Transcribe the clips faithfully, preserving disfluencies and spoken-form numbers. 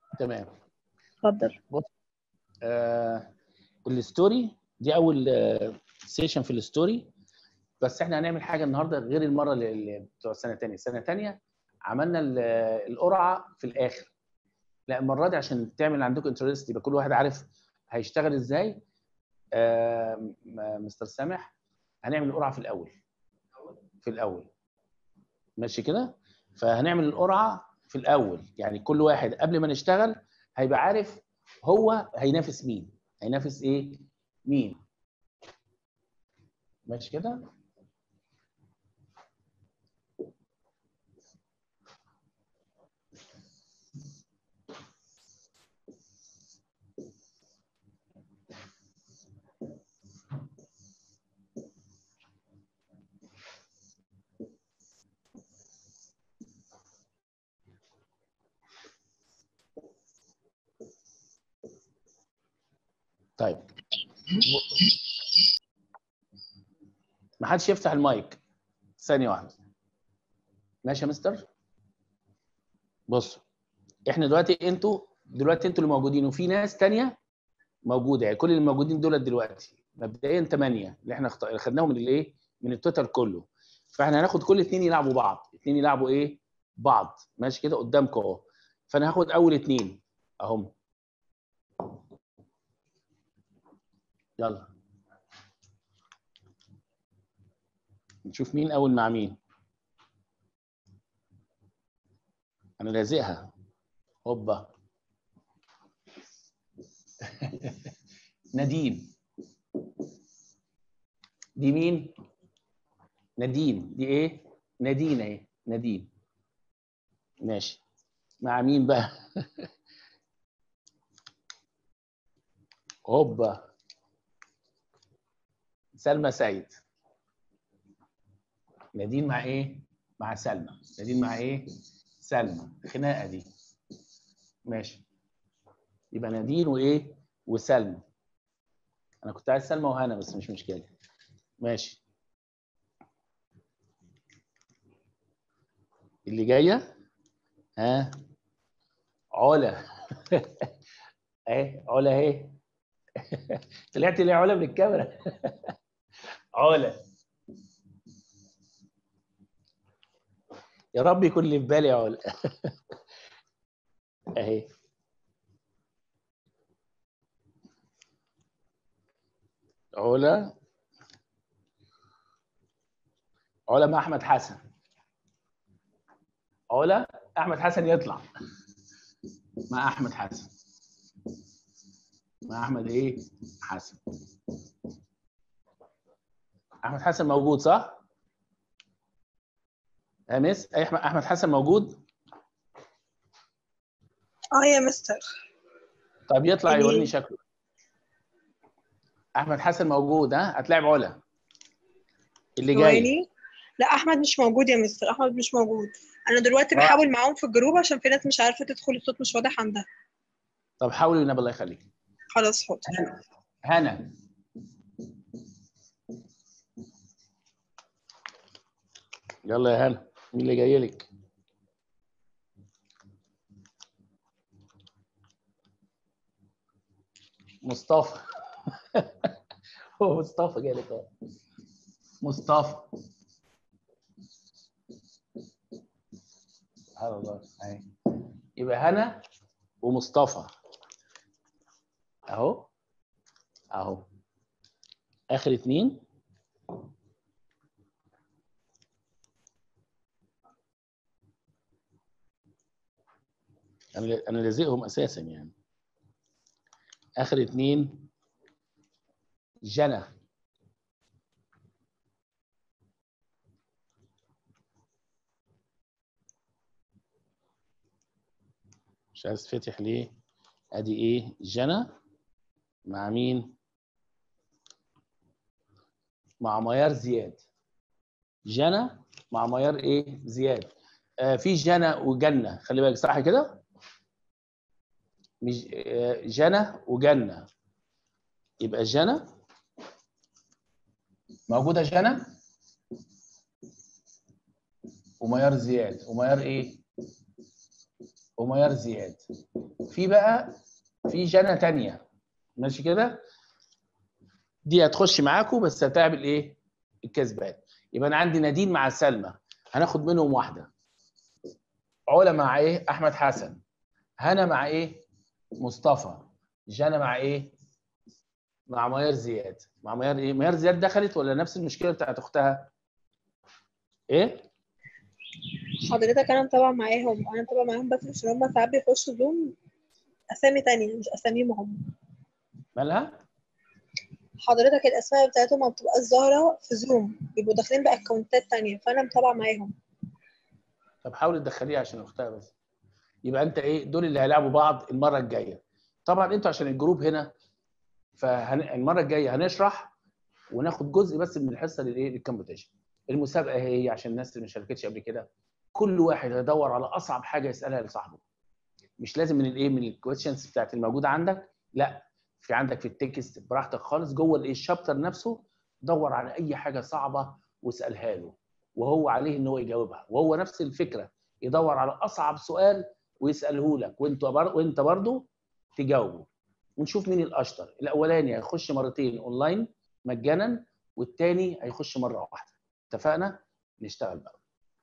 تمام. اتفضل. بص، آه الستوري دي اول آه سيشن في الستوري، بس احنا هنعمل حاجه النهارده غير المره اللي بتوع السنه الثانيه. السنه الثانيه عملنا القرعه في الاخر، لا المره دي عشان تعمل عندكم انترست يبقى كل واحد عارف هيشتغل ازاي. آه مستر سامح، هنعمل القرعه في الاول في الاول ماشي كده. فهنعمل القرعه في الاول، يعني كل واحد قبل ما نشتغل هيبقى عارف هو هينافس مين، هينافس ايه مين، ماشي كده. طيب ما حدش يفتح المايك ثانيه واحده، ماشي يا مستر. بصوا، احنا دلوقتي انتوا دلوقتي انتوا اللي موجودين وفي ناس تانية موجوده، يعني كل اللي موجودين دول دلوقتي مبدئيا ثمانية اللي احنا خدناهم من الايه من التوتال كله. فاحنا هناخد كل اثنين يلعبوا بعض، اثنين يلعبوا ايه بعض، ماشي كده قدامكم اهو. فانا هاخد اول اثنين اهم، يلا نشوف مين اول مع مين. انا لازقها هوبا. نادين، دي مين؟ نادين، دي ايه؟ نادين اهي، نادين. ماشي، مع مين بقى؟ هوبا، سلمى سيد. نادين مع ايه؟ مع سلمى. نادين مع ايه؟ سلمى. خناقه دي. ماشي، يبقى نادين وايه؟ وسلمى. انا كنت عايز سلمى وهنا بس مش مشكله. ماشي، اللي جايه ها علا. اهي علا اهي. طلعت ليه علا من الكاميرا؟ علا، يا رب يكون اللي في بالي علا. اهي علا. علا مع احمد حسن. علا احمد حسن يطلع مع احمد حسن. مع احمد ايه؟ حسن. احمد حسن موجود صح؟ يا مس احمد احمد حسن موجود؟ اه يا مستر. طب يطلع يوريني شكله. احمد حسن موجود ها؟ هتلاعب علا اللي جاي. لا احمد مش موجود يا مستر، احمد مش موجود. انا دلوقتي آه. بحاول معاهم في الجروب عشان في ناس مش عارفه تدخل، الصوت مش واضح عندها. طب حاولي والنبي الله يخليك. خلاص حاضر. هنا يلا يا هنا، مين اللي جاي لك؟ مصطفى. هو مصطفى جاي لك اهو. مصطفى. سبحان الله. اهي يبقى هنا ومصطفى اهو اهو اخر اتنين. انا انا لازقهم اساسا يعني. اخر اتنين جنى. مش عايز فتح ليه؟ ادي ايه؟ جنى مع مين؟ مع ميار زياد. جنى مع ميار ايه؟ زياد. آه في جنى وجنة، خلي بالك صح كده؟ مش آه جنى وجنة. يبقى جنى موجودة، جنى وميار زياد. وميار ايه؟ وميار زياد. في بقى في جنى تانية، ماشي كده؟ دي هتخش معاكم بس هتعمل ايه؟ الكسبان. يبقى انا عندي نادين مع سلمى، هناخد منهم واحده. علا مع ايه؟ احمد حسن. هنا مع ايه؟ مصطفى. جنى مع ايه؟ مع ميار زياد. مع ميار ايه؟ ميار زياد دخلت ولا نفس المشكله بتاعت اختها؟ ايه؟ حضرتك انا متابعه معاهم، انا متابعه معاهم بس عشان هم ساعات بيخشوا زوم اسامي تانية مش اساميهم هم. مالها؟ حضرتك الاسماء بتاعتهم ما بتبقاش ظاهره في زوم، بيبقوا داخلين باكونتات تانية، فانا متابعه معاهم. طب حاول تدخليها عشان اختها بس. يبقى انت ايه؟ دول اللي هيلعبوا بعض المره الجايه. طبعا انتوا عشان الجروب هنا، فالمره الجايه هنشرح وناخد جزء بس من الحصه للايه؟ للكمبيوتيشن. المسابقه هي عشان الناس اللي ما شاركتش قبل كده، كل واحد هيدور على اصعب حاجه يسالها لصاحبه. مش لازم من الايه؟ من الكويشنز بتاعت الموجوده عندك، لا، في عندك في التكست براحتك خالص جوه الايه؟ الشابتر نفسه. دور على اي حاجه صعبه واسالها له، وهو عليه ان هو يجاوبها. وهو نفس الفكره، يدور على اصعب سؤال ويساله لك، وانت بر... وانت برضه تجاوبه، ونشوف مين الاشطر. الاولاني هيخش مرتين اونلاين مجانا، والتاني هيخش مره واحده. اتفقنا؟ نشتغل بقى.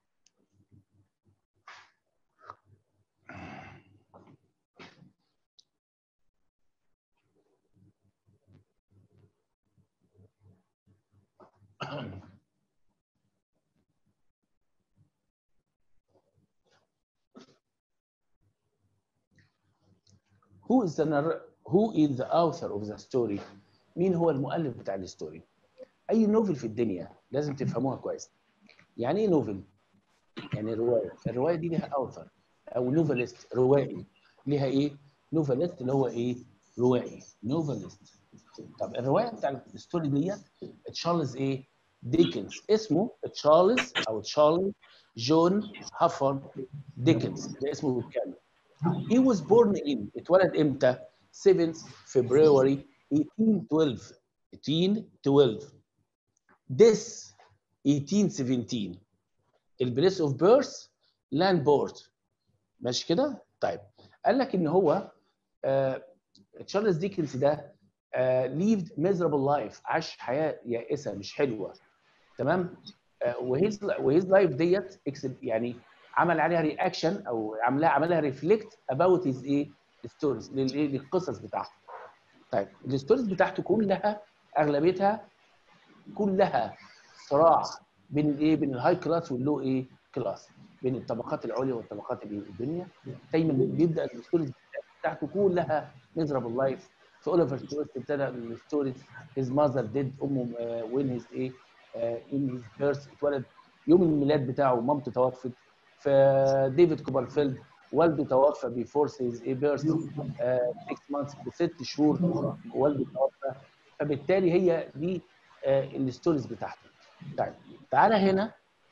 Who is the who is the author of the story؟ مين هو المؤلف بتاع الستوري؟ اي نوفل في الدنيا لازم تفهموها كويس. يعني ايه نوفل؟ يعني روايه. الروايه دي ليها author او نوفلست، روائي. ليها ايه؟ نوفلست اللي هو ايه؟ روائي، نوفلست. طب الروايه بتاع الستوري ديت تشارلز ايه؟ ديكنز. اسمه تشارلز او تشارلز جون هافر ديكنز، ده اسمه بالكامل. He was born in، اتولد امتى؟ seventh February eighteen twelve. eighteen twelve. This eighteen seventeen. البليس اوف بيرث لاندبورت. ماشي كده؟ طيب قال لك ان هو آه تشارلز ديكنز ده آه lived miserable life، عاش حياه يائسه مش حلوه. تمام؟ آه وهيز وهيز لايف ديت يعني عمل عليها رياكشن او عملها عملها ريفلكت اباوت هيز ايه؟ ستوريز، للايه؟ للقصص بتاعته. طيب الستوريز بتاعته كلها اغلبيتها كلها صراع بين الايه؟ بين الهاي كلاس واللو ايه؟ كلاس، بين الطبقات العليا والطبقات الايه؟ الدنيا. دايما بيبدا الستوريز بتاعته كلها ميزرابل لايف. في اوليفر تويست ابتدى الستوريز هيز ماذر ديد، امه وين هيز ايه؟ ان هيز بيرث، اتولد يوم الميلاد بتاعه مامته توفت. في ديفيد كوبرفيلد والده توفى بيفور هيز ايه؟ بيرث ستة مانثس، بست شهور والده توفى. فبالتالي هي دي الستوريز بتاعته. طيب تعالى هنا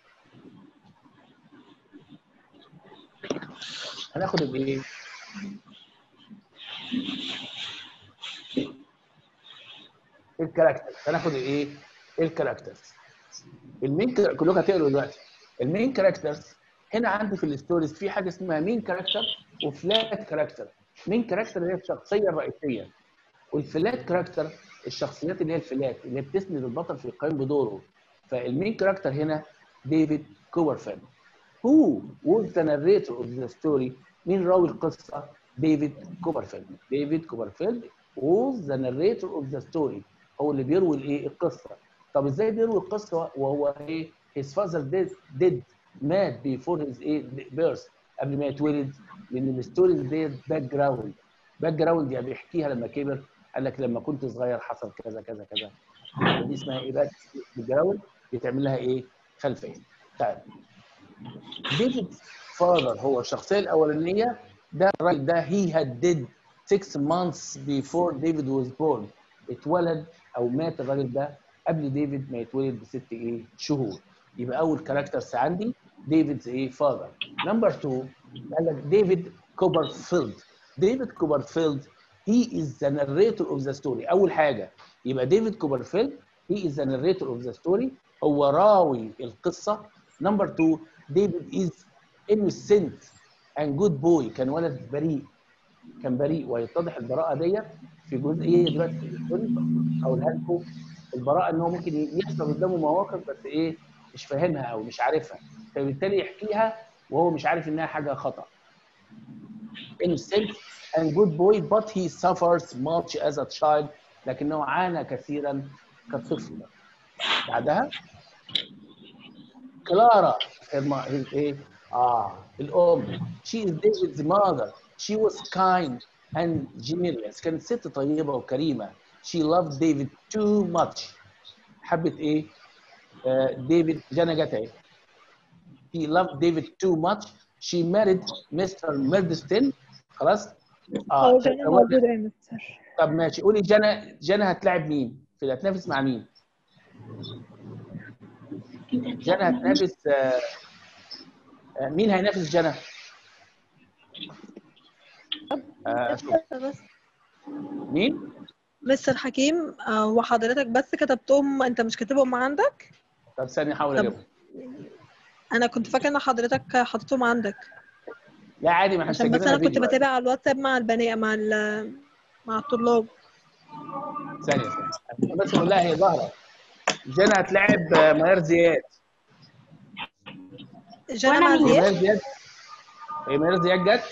هناخد الايه؟ الكاركتر. هناخد الايه؟ الكاركترز. المين كلكم هتقروا دلوقتي. المين كاركترز هنا عندي في الستوريز في حاجه اسمها مين كاركتر وفلات كاركتر. مين كاركتر هي الشخصيه الرئيسيه، والفلات كاركتر الشخصيات اللي هي الفلات اللي بتسند البطل في القيام بدوره. فالمين كاركتر هنا ديفيد كوبرفيلد. Who was the narrator of the story؟ مين راوي القصة؟ ديفيد كوبرفيلد. ديفيد كوبرفيلد was the narrator of the story، هو اللي بيروي الايه؟ القصة. طب ازاي بيروي القصة وهو ايه؟ his father did, did مات before his ايه؟ birth، قبل ما يتولد. لان الستوريز ديت باك جراوند. باك جراوند يعني بيحكيها لما كبر، قال لك لما كنت صغير حصل كذا كذا كذا. دي اسمها ايه؟ باك جراوند، بيتعمل لها ايه؟ خلفيه. طيب ديفيد فاذر هو الشخصيه الاولانيه، ده الراجل ده he had dead six months before David was born. اتولد او مات الراجل ده قبل ديفيد ما يتولد بست ايه؟ شهور. يبقى اول كاركترز عندي ديفيد's ايه؟ فاذر. نمبر اتنين قال لك ديفيد كوبرفيلد. ديفيد كوبرفيلد he is the narrator of the story. اول حاجه يبقى ديفيد كوبرفيلد he is the narrator of the story، هو راوي القصه. نمبر اتنين ديفيد is innocent and good boy كان ولد بريء، كان بريء. ويتضح البراءه ديت في جزئيه دلوقتي في الستوري هقولها لكم. البراءه ان هو ممكن يحصل قدامه مواقف بس ايه مش فاهمها او مش عارفها، فبالتالي يحكيها وهو مش عارف انها حاجه خطا. innocent and good boy but he suffers much as a child لكنه عانى كثيرا كطفل. بعدها كلارا ايه اه الام she is David's mother she was kind and generous كانت ست طيبه وكريمه. she loved David too much حبت ايه آه ديفيد. جانا جت اهي she loved David too much she married مستر ميردستين. خلاص اه جانا موجوده يا مستر. طب ماشي قولي جانا. جانا هتلاعب مين؟ في هتنافس مع مين؟ جانا هتنافس آه آه مين هينافس جانا؟ آه مين؟ مستر حكيم آه وحضرتك بس كتبتهم انت مش كاتبهم عندك؟ طب ثانيه احاول اجيبهم. انا كنت فاكره ان حضرتك حاططهم عندك. لا عادي ما احنا عشان بس انا كنت بتابع على الواتساب مع البنات مع مع الطلاب. ثانيه ثانيه بس بقول لها هي ظاهره. جانا هتلاعب ميار زياد. جانا مع زياد؟ ميار زياد هي ميار زياد جت؟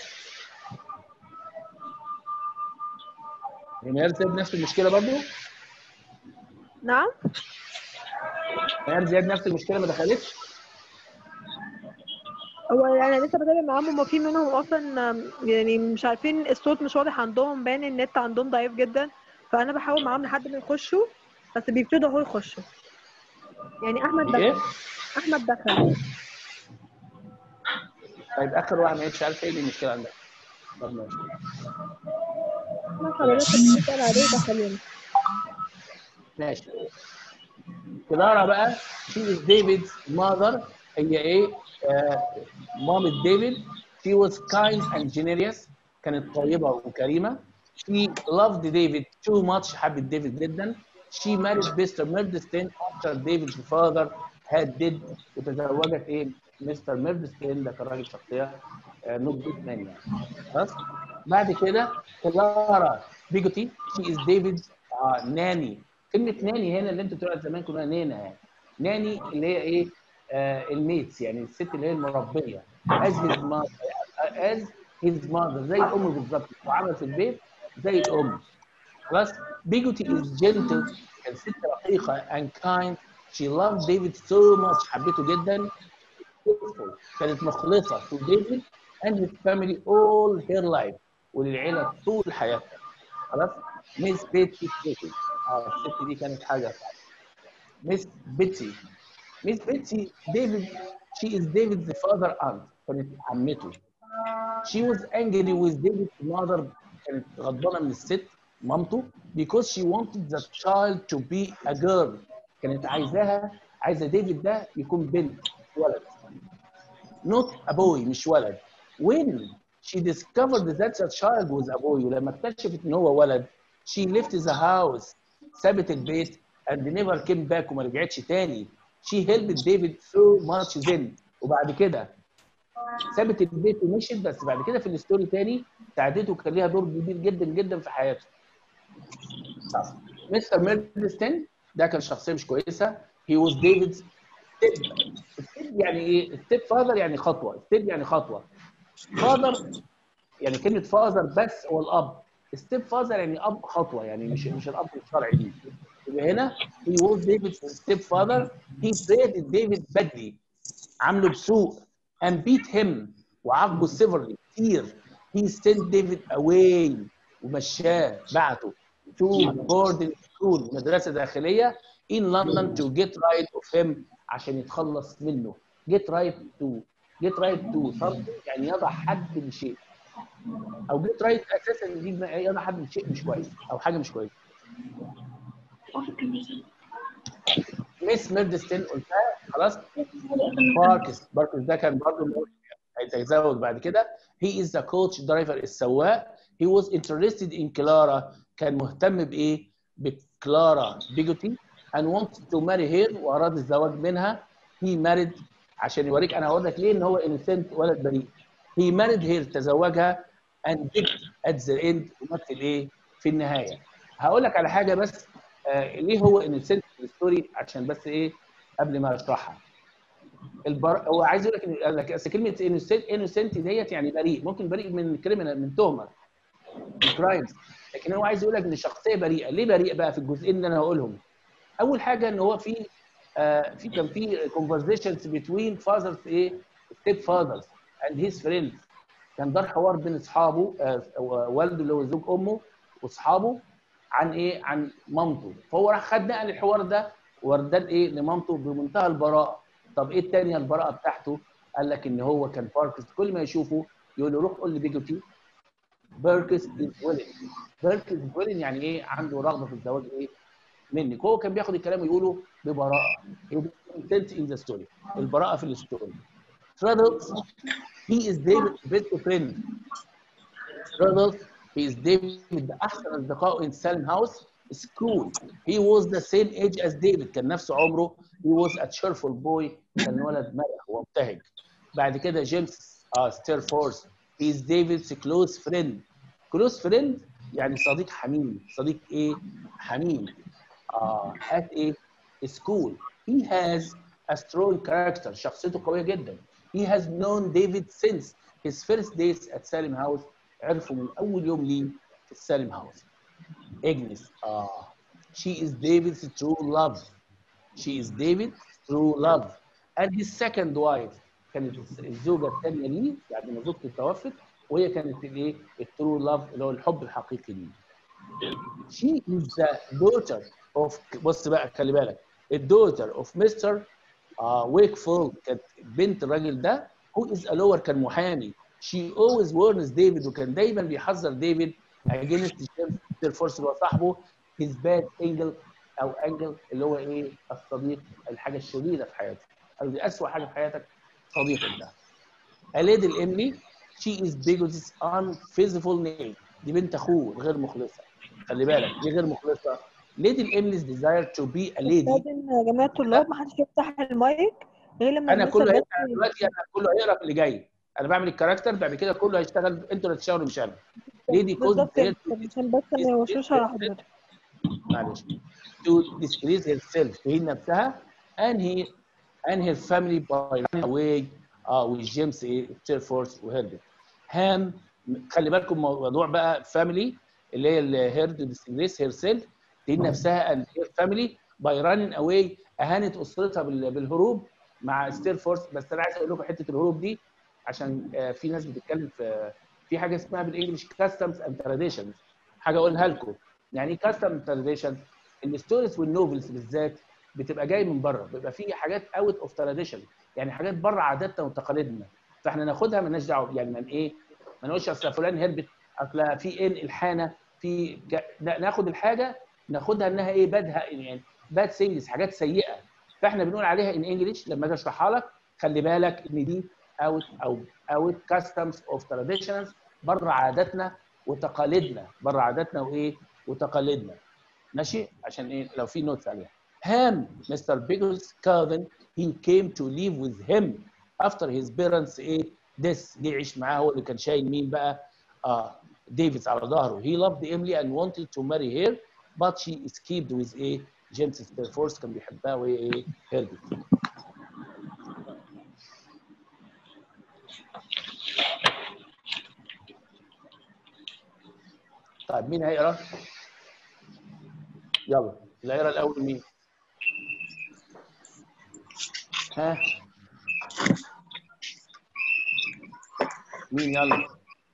هي ميار زياد نفس المشكله برضه؟ نعم؟ ميار زياد نفس المشكله ما دخلتش؟ هو انا لسه بتابع معاهم هما في منهم اصلا يعني مش عارفين الصوت مش واضح عندهم باين النت عندهم ضعيف جدا فانا بحاول معاهم لحد ما يخشوا بس بيبتدوا اهو يخشوا. يعني احمد دخل. ايه؟ احمد دخل. طيب اخر واحد مش عارف ايه المشكله عندك. طب ماشي. ما حضرتك بتسال عليه دخل. ماشي. كلارا بقى she is David's mother هي ايه؟ آه مامة ديفيد. she was kind and generous كانت طيبة وكريمة. she loved David too much حبت ديفيد جدا. she married مستر ميردستين after David's father had died وتزوجت ايه؟ مستر ميردستين ده كان راجل شخصية نوت جود مان يعني. خلاص؟ بعد كده كلارا بيجوتي she is David's uh, nanny. كلمة ناني هنا اللي انتوا بتقولوا زمان كنا نينا يعني. ناني اللي هي ايه؟ آه الميتس يعني الست اللي هي المربية. as his mother as his mother زي الأم بالظبط وعمل في البيت زي الأم. خلاص؟ بيجوتي is gentle كانت ست رقيقة and kind. she loved David so much حبيته جدا. كانت مخلصة to David and his family all her life وللعيلة طول حياتها. خلاص؟ ميس بيتي بيتي اه الست دي كانت حاجه صعبه. ميس بيتي ميس بيتي ديفيد she is David's father aunt كانت عمته. she was angry with David's mother كانت غضبانه من الست مامته because she wanted the child to be a girl كانت عايزاها عايزه ديفيد ده يكون بنت ولد not a boy مش ولد. when she discovered that the child was a boy ولما اكتشفت ان هو ولد she left the house سابت البيت and never came back وما رجعتش تاني. she helped David so much then وبعد كده سابت البيت ومشيت بس بعد كده في الستوري تاني ساعدته وكان ليها دور كبير جدا جدا في حياته. مستر ميردستين ده كان شخصيه مش كويسه. he was David's step step يعني ايه؟ step father يعني خطوه. step يعني خطوه. father يعني كلمه فازر بس هو الاب. ستيب فازر يعني اب خطوه يعني مش مش الاب الشرعي دي. يبقى هنا he was David's ستيب فازر. he treated David badly عامله بسوء and beat him وعاقبه severely كتير. he sent David away ومشاه بعته to boarding school مدرسه داخليه in London to get rid of him عشان يتخلص منه. get rid to get rid to something يعني يضع حد لشيء او جيت رايت اساسا دي يضع حد من شيء مش كويس او حاجه مش كويسه. ميس ميردستين قلتها خلاص. باركس باركس ده كان برضه هيتزوج بعد كده. هي از ذا كوتش درايفر السواق. هي واز انترستد ان كلارا كان مهتم بايه؟ بكلارا بيجوتي and wanted to marry her واراد الزواج منها. هي مارد عشان يوريك انا هقول لك ليه ان هو انسنت ولد بريء. he married her تزوجها and dipped at the end ومثل ايه في النهايه. هقول لك على حاجه بس آه ليه هو انوسنت ستوري عشان بس ايه قبل ما اشرحها. البر... هو عايز يقول لك ان قال لك اصل كلمه انوسنت انوسنت ديت يعني بريء، ممكن بريء من كريمنال من تهمه من كرايمز، لكن هو عايز يقول لك ان الشخصيه بريئه. ليه بريئه بقى في الجزئين اللي انا هقولهم؟ اول حاجه ان هو في آه في كان في conversations between fathers ايه step fathers and his friends. كان دار حوار بين اصحابه آه والده اللي هو زوج امه واصحابه عن ايه عن مامته، فهو راح خد نقل الحوار ده ورداد ايه لمامته بمنتهى البراءه. طب ايه الثانيه البراءه بتاعته؟ قال لك ان هو كان باركس كل ما يشوفه يقول له روح قول لبيجوتي بيركس از ويلين. بيركس از ويلين يعني ايه عنده رغبه في الزواج ايه منك. هو كان بياخد الكلام ويقوله ببراءه. intent in the story. البراءه في الستوري. Traddles he is David's best friend. Traddles he is David احسن اصدقائه in Salem House school. He was the same age as David. كان نفس عمره. He was a cheerful boy. كان ولد مرح ومبتهج. بعد كده جيمس اه ستيرفورث he is David's close friend. close friend يعني صديق حميم. صديق ايه؟ حميم. Uh, at a school. He has a strong character. شخصيته قوية جدا. He has known David since his first days at Salem House. عرفوا من أول يوم ليه في Salem House. Agnes. آه. She is David's true love. She is David's true love. And his second wife كانت الزوجة الثانية ليه بعد ما زوجته توفت، وهي كانت الايه؟ الترو لاف اللي هو الحب الحقيقي ليه. She is the daughter of بص بقى خلي بالك الدوتر اوف مستر ويكفيلد كانت بنت الراجل ده who is a lawyer كان محامي. She always warns David وكان دايما بيحذر ديفيد against James Force اللي هو صاحبه his bad angle او انجل اللي هو ايه الصديق الحاجه الشريره في حياتك او دي اسوء حاجه في حياتك صديقك ده. أليد الإملي she is Bigot's unfaithful name. دي بنت اخوه غير مخلصه. خلي بالك دي غير مخلصه. ليدي الإملي's desire to be a lady. يا جماعه الطلاب ما حدش يفتح المايك غير لما انا المستر كله بس هيفتح دلوقتي، انا كله هيقرا في اللي جاي. انا بعمل الكاركتر بعد كده كله هيشتغل، انتوا اللي هتشتغلوا مش انا. ليدي كوز بالظبط كده عشان بس ما يوشوش على حضرتك. معلش to disgrace herself هي نفسها and he and her family by running away اه وجيمس ايه ستيرفورث وهيرد. هام خلي بالكم موضوع بقى فاميلي اللي هي الهيرد disgrace herself دي نفسها and her family by running away اهانت اسرتها بالهروب مع ستيرفورث. بس انا عايز اقول لكم حته الهروب دي عشان في ناس بتتكلم في في حاجه اسمها بالانجلش كاستمز اند تراديشنز. حاجه اقولها لكم يعني ايه كاستم تراديشن؟ الستوريز والنوفلز بالذات بتبقى جاي من بره، بيبقى في حاجات اوت اوف تراديشن يعني حاجات بره عاداتنا وتقاليدنا، فاحنا ناخدها مالناش دعوه يعني من ايه؟ ما نقولش اصل فلان هربت اصل في ان الحانه في ك... ناخد الحاجه ناخدها انها ايه بدها يعني باد سينجز حاجات سيئه، فاحنا بنقول عليها ان انجلش لما اجي اشرحها لك خلي بالك ان دي اوت او اوت كاستمز اوف تراديشنز بره عاداتنا وتقاليدنا، بره عاداتنا وايه وتقاليدنا. ماشي عشان ايه لو في نوتس عليها. هام مستر بيجلز كاذن he came to live with him after his parents ايه this جه يعيش معاه. هو اللي كان شايل مين بقى؟ اه ديفيد على ظهره. he loved Emily and wanted to marry her but she escaped with ايه جيمس ستيرفورث كان بيحبها وهي ايه هربت. طيب مين هيقرا؟ يلا اللي هيقرا الاول مين؟ ها؟ مين يلا؟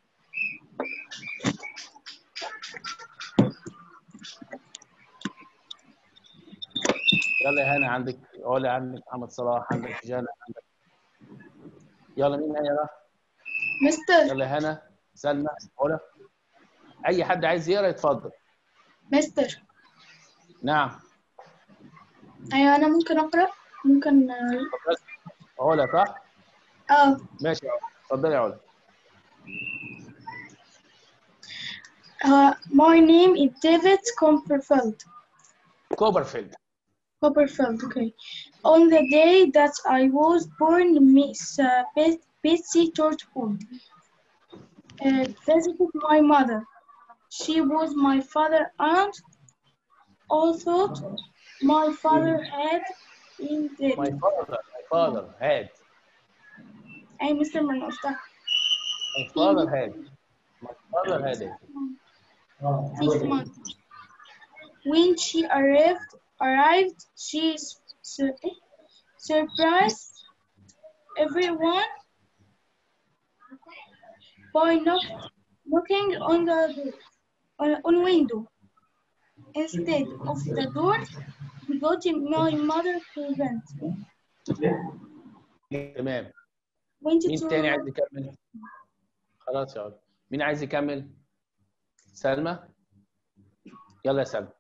يلا يا هنا عندك علا عندك محمد صلاح عندك جانا عندك. يلا مين هيقرا؟ مستر. يلا يا هنا سلمى علا اي حد عايز يقرا يتفضل. مستر. نعم. ايوه انا ممكن اقرا ممكن. علا صح؟ اه ماشي يا علا اتفضلي يا علا. Uh, my name is David Copperfield. Copperfield. Copperfield, okay. On the day that I was born, Miss uh, Betsy Trotwood uh, visited my mother. She was my father's aunt. All thought my father had been dead. My father, my father had. أي مستر من أستاذ. My father had. My father had it. Six months. When she arrived, arrived, she sur surprised everyone by knock knocking on the door, on, on window. Instead of the door, we got my mother present. تمام. Went مين to تاني عايز يكمل؟ خلاص يا ولد. مين عايز يكمل؟ سلمى؟ يلا يا سلمى.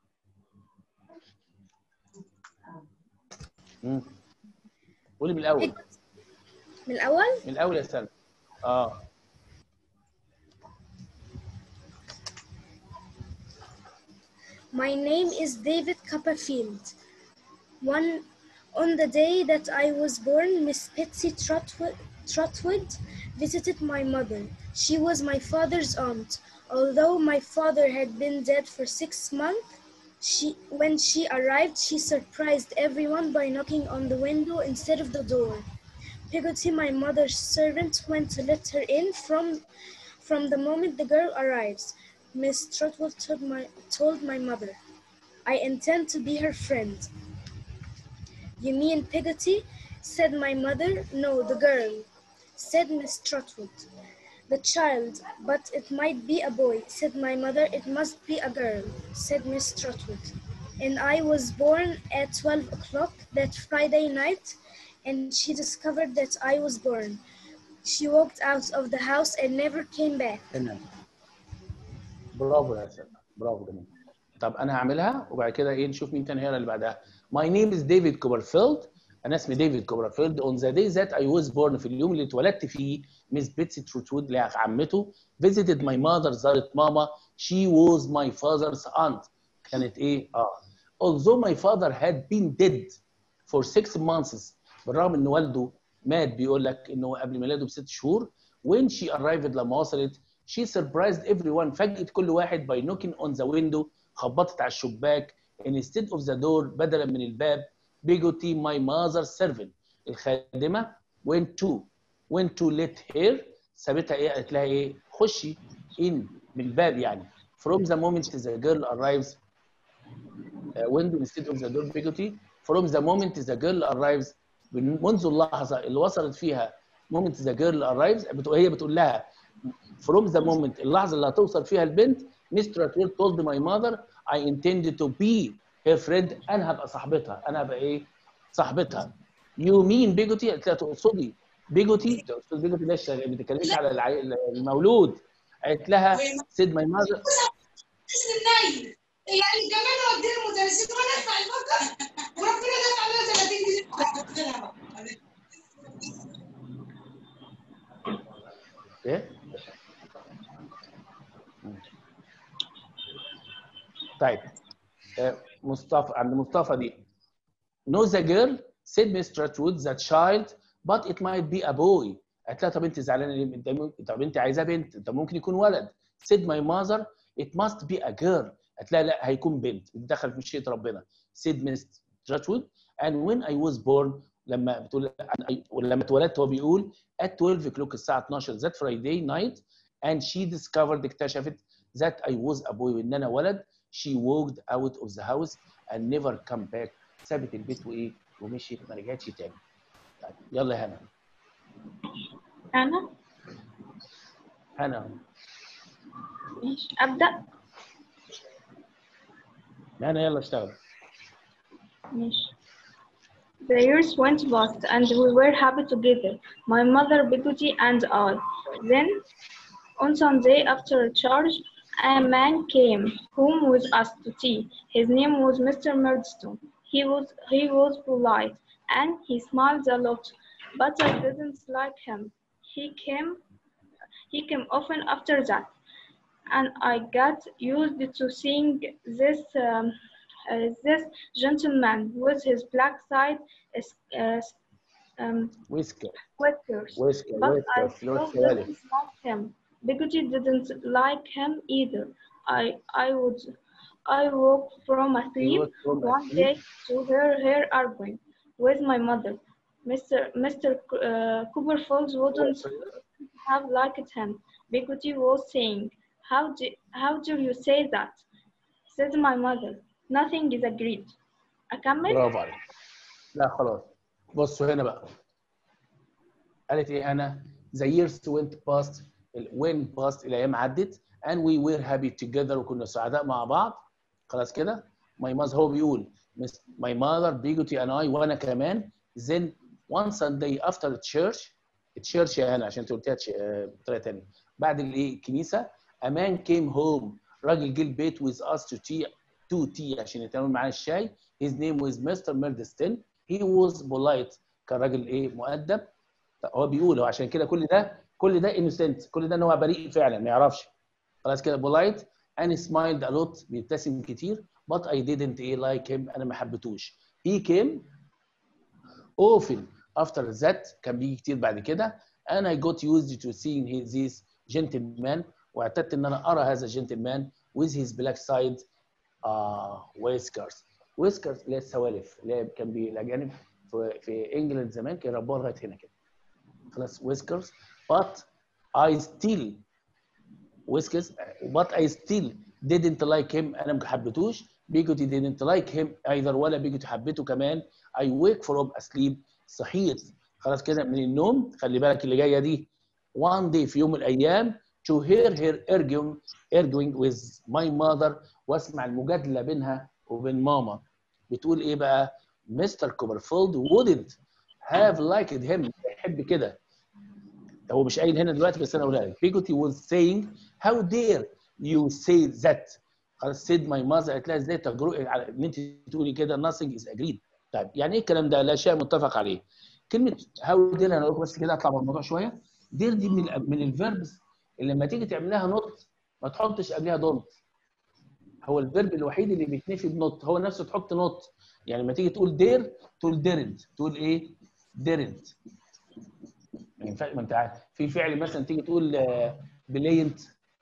مم. قولي من الأول. من الأول؟ من الأول يا سلمى. اه. My name is David Copperfield. One, on the day that I was born, Miss Betsy Trotwood, Trotwood visited my mother. She was my father's aunt. Although my father had been dead for six months, she, when she arrived, she surprised everyone by knocking on the window instead of the door. Peggotty, my mother's servant, went to let her in from, from the moment the girl arrives. Miss Trotwood told my, told my mother, I intend to be her friend. You mean Peggotty? Said my mother. No, the girl, said Miss Trotwood. The child, but it might be a boy, said my mother. It must be a girl, said Miss Trotwood. And I was born at twelve o'clock that Friday night, and she discovered that I was born. She walked out of the house and never came back. تمام. برافو يا سلمى، برافو جميل. طب انا هعملها وبعد كده ايه نشوف مين تاني هيقرا اللي بعدها. My name is David Copperfield. انا اسمي ديفيد كوبرفيلد. On the day that I was born, في اليوم اللي اتولدت فيه ميس بيتسي تروتوود اللي هي عمته visited my mother، زارت ماما. She was my father's aunt. كانت ايه؟ اه. Although my father had been dead for six months، بالرغم ان والده مات، بيقول لك انه قبل ميلاده بست شهور. When she arrived، لما وصلت she surprised everyone، فاجئت كل واحد by knocking on the window، خبطت على الشباك. instead of the door، بدلا من الباب. Peggotty my mother's servant، الخادمه went to went to let her، سابتها ايه؟ قالت لها ايه؟ خشي in، من الباب يعني. from the moment the girl arrives، window instead of the door Peggotty. from the moment the girl arrives، منذ اللحظه اللي وصلت فيها moment the girl arrives، هي بتقول لها from the moment، اللحظه اللي هتوصل فيها البنت. مستر Trotwood told my mother I intended to be her friend، انا هبقى صاحبتها، انا هبقى ايه؟ صاحبتها. you mean Peggotty؟ قالت لها تقصدي Peggotty؟ تقصد Peggotty ليش؟ ما بتتكلمش على العي... المولود. قالت لها said my mother. يعني كمان ودي المدرسين وانا ادفع الفكر وربنا دفع لنا ثلاثين جنيه. ايه؟ طيب مصطفى، عند مصطفى دي. No the girl said Miss Trotwood the child but it might be a boy. قالت لها طب انت زعلانه ليه؟ طب انت عايزاه بنت، طب ممكن يكون ولد. said my mother it must be a girl. قالت لها لا هيكون بنت، بتدخل في مشيئه ربنا. said Miss Trotwood and when I was born، لما بتقول لما اتولدت هو بيقول at twelve o'clock الساعه اتناشر that Friday night and she discovered، اكتشفت that I was a boy، وان انا ولد. she walked out of the house and never come back، سابت البيت وايه؟ ومشيت، ما رجعتش تاني. طيب يلا يا هنا. أنا هنا ماشي أبدأ. هنا يلا اشتغل. ماشي. The years went past and we were happy together, my mother, Peggotty, and I. Then, on Sunday after church, a man came home with us to tea. His name was Mister Murdstone. He was he was polite and he smiled a lot, but I didn't like him. He came he came often after that, and I got used to seeing this um, uh, this gentleman with his black side uh, um, whiskers whiskers, whiskers but I whiskers still لو سوالف didn't like him. Bigoty didn't like him either. I I would I woke from he asleep was from one asleep day to hear her arguing with my mother. Mister Mister C- uh, Copperfield wouldn't have liked him. Bigoty was saying, "How do how do you say that?" said my mother. Nothing is agreed. أكمل؟ برافو عليك. لا خلاص بصوا هنا بقى قالت ايه هنا the years went past when past الايام عدت and we were happy together وكنا سعداء مع بعض خلاص كده my mother هو بيقول my mother Bigoty and I وانا كمان then one Sunday after church church هنا عشان انت قلتيها بطريقه ثانيه بعد الايه الكنيسه a man came home راجل جه البيت with us to tea to tea عشان يتعامل معانا الشاي his name was Mister Murdstone he was polite كان راجل ايه مؤدب هو بيقول هو عشان كده كل ده كل ده innocent كل ده ان هو بريء فعلا ما يعرفش خلاص كده polite and smiled a lot بيبتسم كتير but I didn't like him انا ما حبيتهوش he came often after that كان بيجي كتير بعد كده and I got used to seeing this gentleman واعتدت ان انا ارى هذا gentleman with his black side uh, whiskers whiskers اللي هي السوالف اللي هي كان بي الاجانب في في انجلند زمان كانوا يربوها لغايه هنا كده خلاص whiskers but I still whiskers but I still didn't like him انا ما حبيتهوش Bigoty didn't like him either ولا Bigoty حبيته كمان I wake from asleep صحيت خلاص كده من النوم خلي بالك اللي جايه دي one day في يوم من الايام to hear her arguing arguing with my mother واسمع المجادله بينها وبين ماما بتقول ايه بقى مستر كوبرفيلد wouldn't have liked him يحب كده هو مش قايل هنا دلوقتي بس انا اقولها لك Bigoty was saying how dare you say that خلاص said my mother قالت لها ازاي تجرؤي على ان انت تقولي كده nothing is agreed طيب يعني ايه الكلام ده لا شيء متفق عليه كلمه how dare انا اقول بس كده اطلع من الموضوع شويه dare دي من من الفيربس اللي لما تيجي تعملها نوت ما تحطش قبلها دونت هو الفيرب الوحيد اللي بيتنفي بنوت هو نفسه تحط نوت يعني لما تيجي تقول دير تقول ديرنت تقول ايه ديرنت ما ينفعش ما انت عارف في فعل مثلا تيجي تقول بلاينت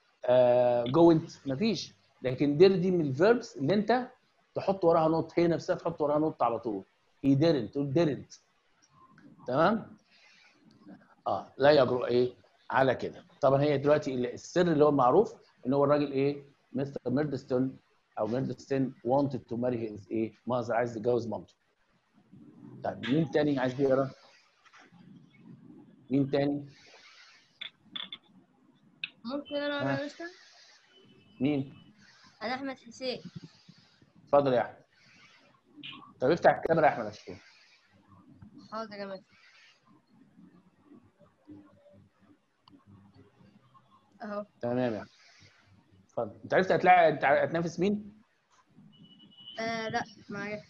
جوينت مفيش لكن دير دي من الفيربس اللي انت تحط وراها نوت هي نفسها تحط وراها نوت على طول هي didn't تقول didn't تمام اه لا يجرؤ ايه على كده طبعا هي دلوقتي السر اللي هو معروف ان هو الراجل ايه مستر ميردستون او ميردستون wanted to marry his ايه ماذر عايز يتجوز مامته طيب مين تاني عايز يقرا مين تاني ممكن انا يا مستر مين انا احمد حسين اتفضل يا احمد طب افتح الكاميرا يا احمد عشان حاضر يا مستر اهو تمام يا احمد اتفضل انت عرفت هتلاقي انت هتنافس مين آه لا ما عرفت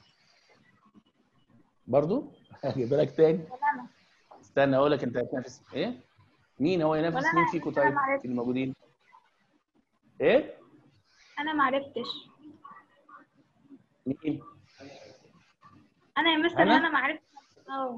برضو هجيب لك تاني استنى اقول لك انت هتنافس ايه مين هو ينافس مين فيكم طيب في الموجودين ايه انا ما عرفتش مين انا يا مستر أنا؟ انا ما عرفتش اه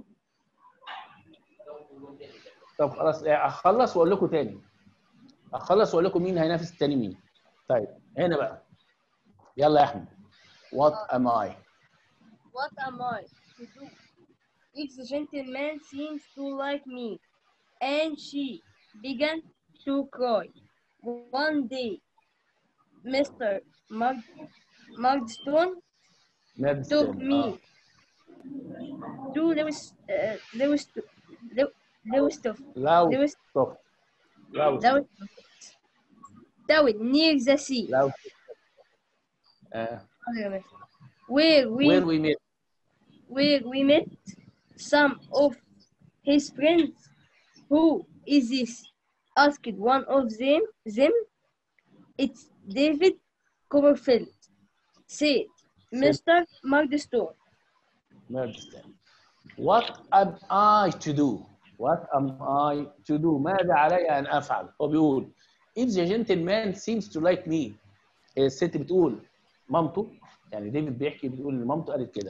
طب خلاص اخلص واقول لكم تاني اخلص واقول لكم مين هينافس التاني مين طيب هنا بقى يلا يا احمد what am I what am I to do if the gentleman seems to like me and she began to cry one day Mister Mug Mugstone took me آه. to Lewis uh, Lewis Lewis Loud Lewis soft. Loud. Loud Town near the sea. Loud. Uh, where we where we met. where we met some of his friends. Who is this? Asked one of them. Them. It's David Copperfield. Said Mister Murdstone. Murdstone. What am I to do? What am I to do? ماذا علي أن أفعل؟ هو بيقول if the gentleman seems to like me. الست بتقول مامته يعني ديفيد بيحكي بيقول ان مامته قالت كده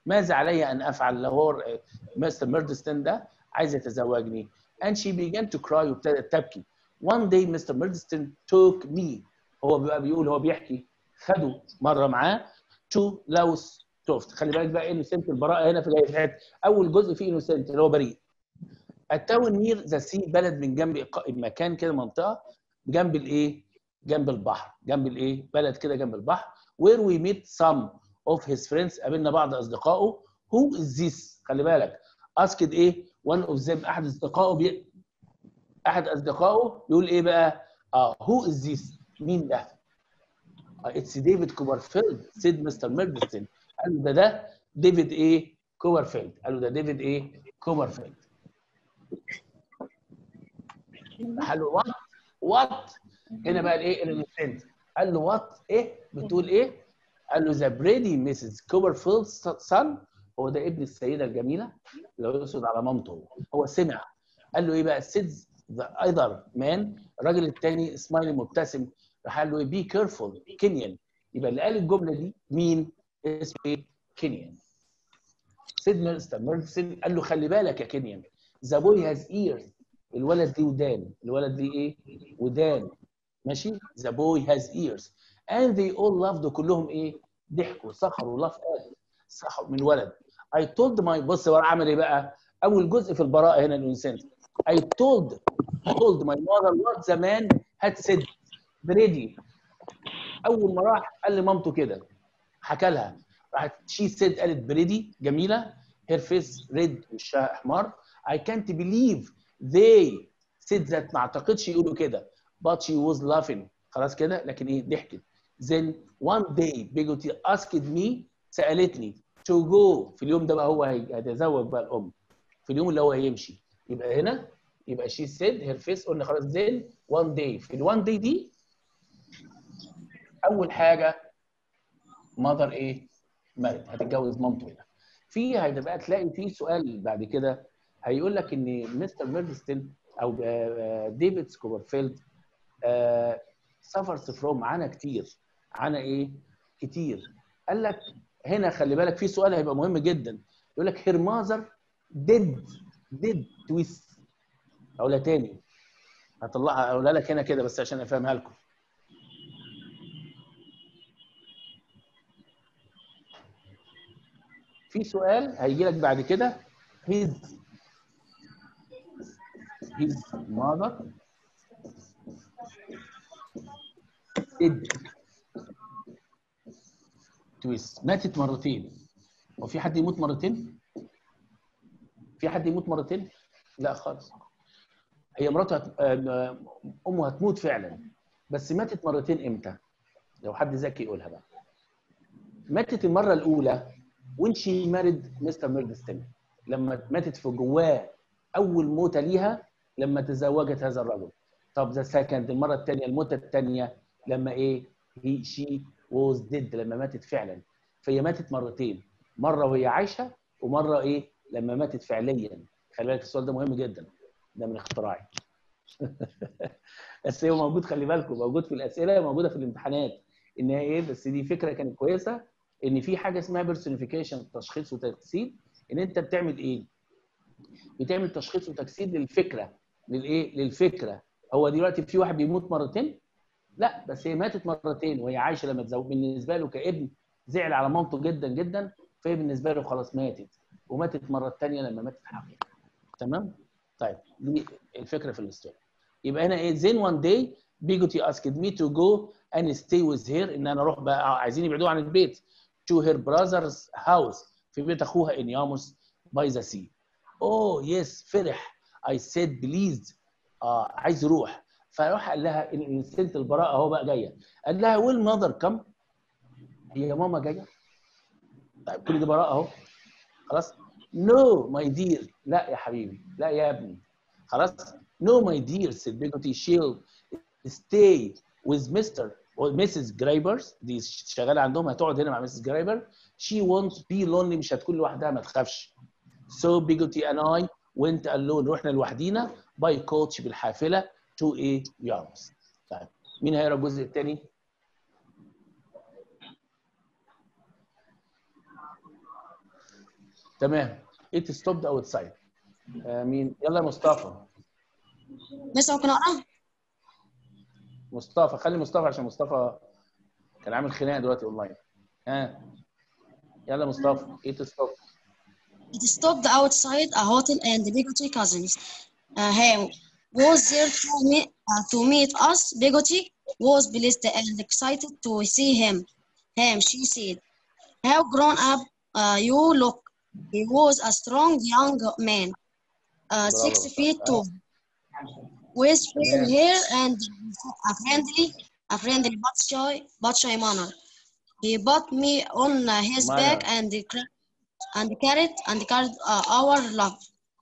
ماذا علي ان افعل لو هو مستر ميردستون ده عايز يتزوجني؟ and she began to cry وابتدت تبكي. one day مستر ميردستون took me، هو بقى بيقول هو بيحكي خده مره معاه to لاوس توفت. خلي بالك بقى انوسنت البراءه هنا في جاي في حته اول جزء فيه انوسنت اللي هو بريء. التاون نير ذا سي، بلد من جنب مكان كده، منطقه جنب الايه؟ جنب البحر. جنب الايه؟ بلد كده جنب البحر. where we meet some of his friends، قابلنا بعض اصدقائه. who is this؟ خلي بالك asked ايه؟ one of them، احد اصدقائه بي... احد اصدقائه يقول ايه بقى؟ اه who is this؟ مين ده؟ اتس ديفيد كوبرفيلد said مستر ميردستون. قال له ده ده ديفيد ايه؟ كوبرفيلد. قال له ده ديفيد ايه؟ كوبرفيلد. قال له وات؟ وات؟ هنا بقى الايه؟ الانسنت. قال له وات ايه؟ بتقول ايه؟ قال له ذا بريدي ميسيس كوبرفيلد سون، هو ده ابن السيده الجميله، لو يقصد على مامته. هو سمع. قال له ايه بقى؟ سيدز ذا اذر مان، الراجل الثاني سمايلي مبتسم، راح قال له بي كيرفول كينيان. يبقى اللي قال الجمله دي مين؟ اسمه ايه؟ كينيان. سيد مستر ميردستون قال له خلي بالك يا كينيان، ذا بوي هاز ايرز، الولد ليه ودان. الولد ليه ايه؟ ودان. ماشي؟ ذا بوي هاز ايرز and they all loved، كلهم ايه؟ ضحكوا سخروا لاف ات، سخروا من الولد. I told my، بص هو عمل ايه بقى؟ اول جزء في البراءه هنا الانسان. I told told my mother what the man had said. بريدي اول ما راح قال لمامته كده، حكى لها، راحت شي سيد، قالت بريدي جميله، هير فيس ريد، وشها احمر. I can't believe they said that، ما اعتقدش يقولوا كده. but she was laughing، خلاص كده، لكن ايه؟ ضحكت. then one day بيجوتي asked me، سالتني to go، في اليوم ده بقى هو هيتزوج بقى الام، في اليوم اللي هو هيمشي. يبقى هنا يبقى she said her face، قلنا خلاص then one day، في الوان day دي اول حاجه mother ايه؟ مارد، هتتجوز مامته هنا. في هتبقى تلاقي في سؤال بعد كده هيقول لك ان مستر ميردستون او ديفيد كوبرفيلد سفرز فروم، عانى كتير. عانى ايه؟ كتير. قال لك هنا خلي بالك في سؤال هيبقى مهم جدا، يقول لك هير ماذر ديد ديد تويست. اقولها تاني، هطلعها اقولها لك هنا كده بس عشان افهمها لكم. في سؤال هيجي لك بعد كده، his his mother did twist، ماتت مرتين. هو في حد يموت مرتين؟ في حد يموت مرتين؟ لا خالص. هي مراته هت... امه هتموت فعلا، بس ماتت مرتين امتى؟ لو حد ذكي يقولها بقى. ماتت المره الاولى when she married مستر ميردستون، لما ماتت في جواه اول موته ليها لما تزوجت هذا الرجل. طب ذا سكند، المره الثانيه، الموته الثانيه لما ايه؟ هي شي was dead، لما ماتت فعلا. فهي ماتت مرتين، مره وهي عايشه ومره ايه؟ لما ماتت فعليا. خلي بالك السؤال ده مهم جدا، ده من اختراعي. بس هو موجود، خلي بالكم موجود في الاسئله، موجوده في الامتحانات ان هي ايه. بس دي فكره كانت كويسه، ان في حاجه اسمها بيرسونيفيكيشن، تشخيص وتجسيد. ان انت بتعمل ايه؟ بتعمل تشخيص وتجسيد للفكره، للايه؟ للفكره. هو دلوقتي في واحد بيموت مرتين؟ لا، بس هي ماتت مرتين وهي عايشه لما تزوج. بالنسبه له كابن زعل على مامته جدا جدا، فهي بالنسبه له خلاص ماتت، وماتت المره الثانيه لما ماتت حقيقه. تمام؟ طيب دي الفكره في الستوري. يبقى هنا ايه؟ then one day بيجوتي asked me to go and stay with her، ان انا اروح بقى، عايزين يبعدوها عن البيت. to her brother's house، في بيت اخوها in ياموس by the sea. oh yes، فرح. I said please، اه عايز يروح. فراح قال لها ان سنه البراءه اهو بقى جايه. قال لها will mother come، هي ماما جايه. طيب كل دي براءه اهو، خلاص. no my dear، لا يا حبيبي، لا يا ابني، خلاص. no my dear said بيجوتي she'll stay with Mister or Missus Graybers، دي شغاله عندهم، هتقعد هنا مع ميسيس جرايبر. she won't be lonely، مش هتكون لوحدها، ما تخافش. so بيجوتي and I went alone، رحنا لوحدينا by coach، بالحافله to a ياموس. طيب مين هيقرا الجزء الثاني؟ تمام. it stopped outside. آه مين؟ يلا يا مصطفى. بس ممكن اقرا؟ مصطفى، خلي مصطفى عشان مصطفى كان عامل خناقه دلوقتي اونلاين. ها يلا مصطفى. it stopped. It stopped outside a hotel and Bigotty cousins uh, Ham was there to meet, uh, to meet us. Bigotty was pleased and excited to see him. Ham, she said, how grown up uh, you look. He was a strong young man, uh, six برافو. feet آه. tall, with fair تمام. hair and a friendly, a friendly but shy, but shy manner. He put me on uh, his back Manner. and cra- and carried and carried uh, our love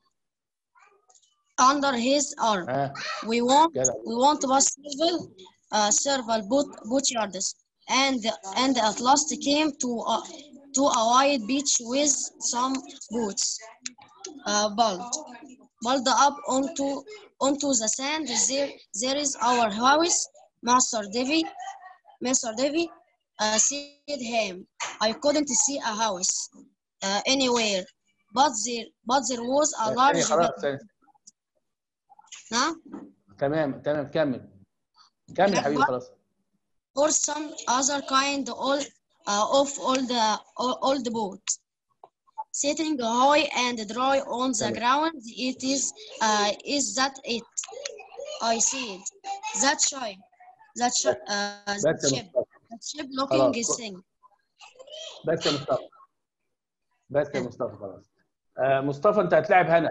under his arm. ها We want جدع. we want to pass several uh, several boat boat yards, and and at last came to a, to a wide beach with some boats uh, built built up onto onto the sand. There there is our house, Master Davy. Master Davy uh, said him. I couldn't see a house uh, anywhere, but there but there was a ثانية large خلاص building. ثانية. Huh? تمام تمام كمل كمل يا حبيبي خلاص. Or some other kind all, uh, of all the all, all the boat sitting high and dry on the تمام. ground. It is uh, is that it? I said that ship that ship uh, بس that يا ship مصطفى that ship looking خلاص. thing. بس يا مصطفى بس يا مصطفى خلاص. آه مصطفى انت هتلاعب هنا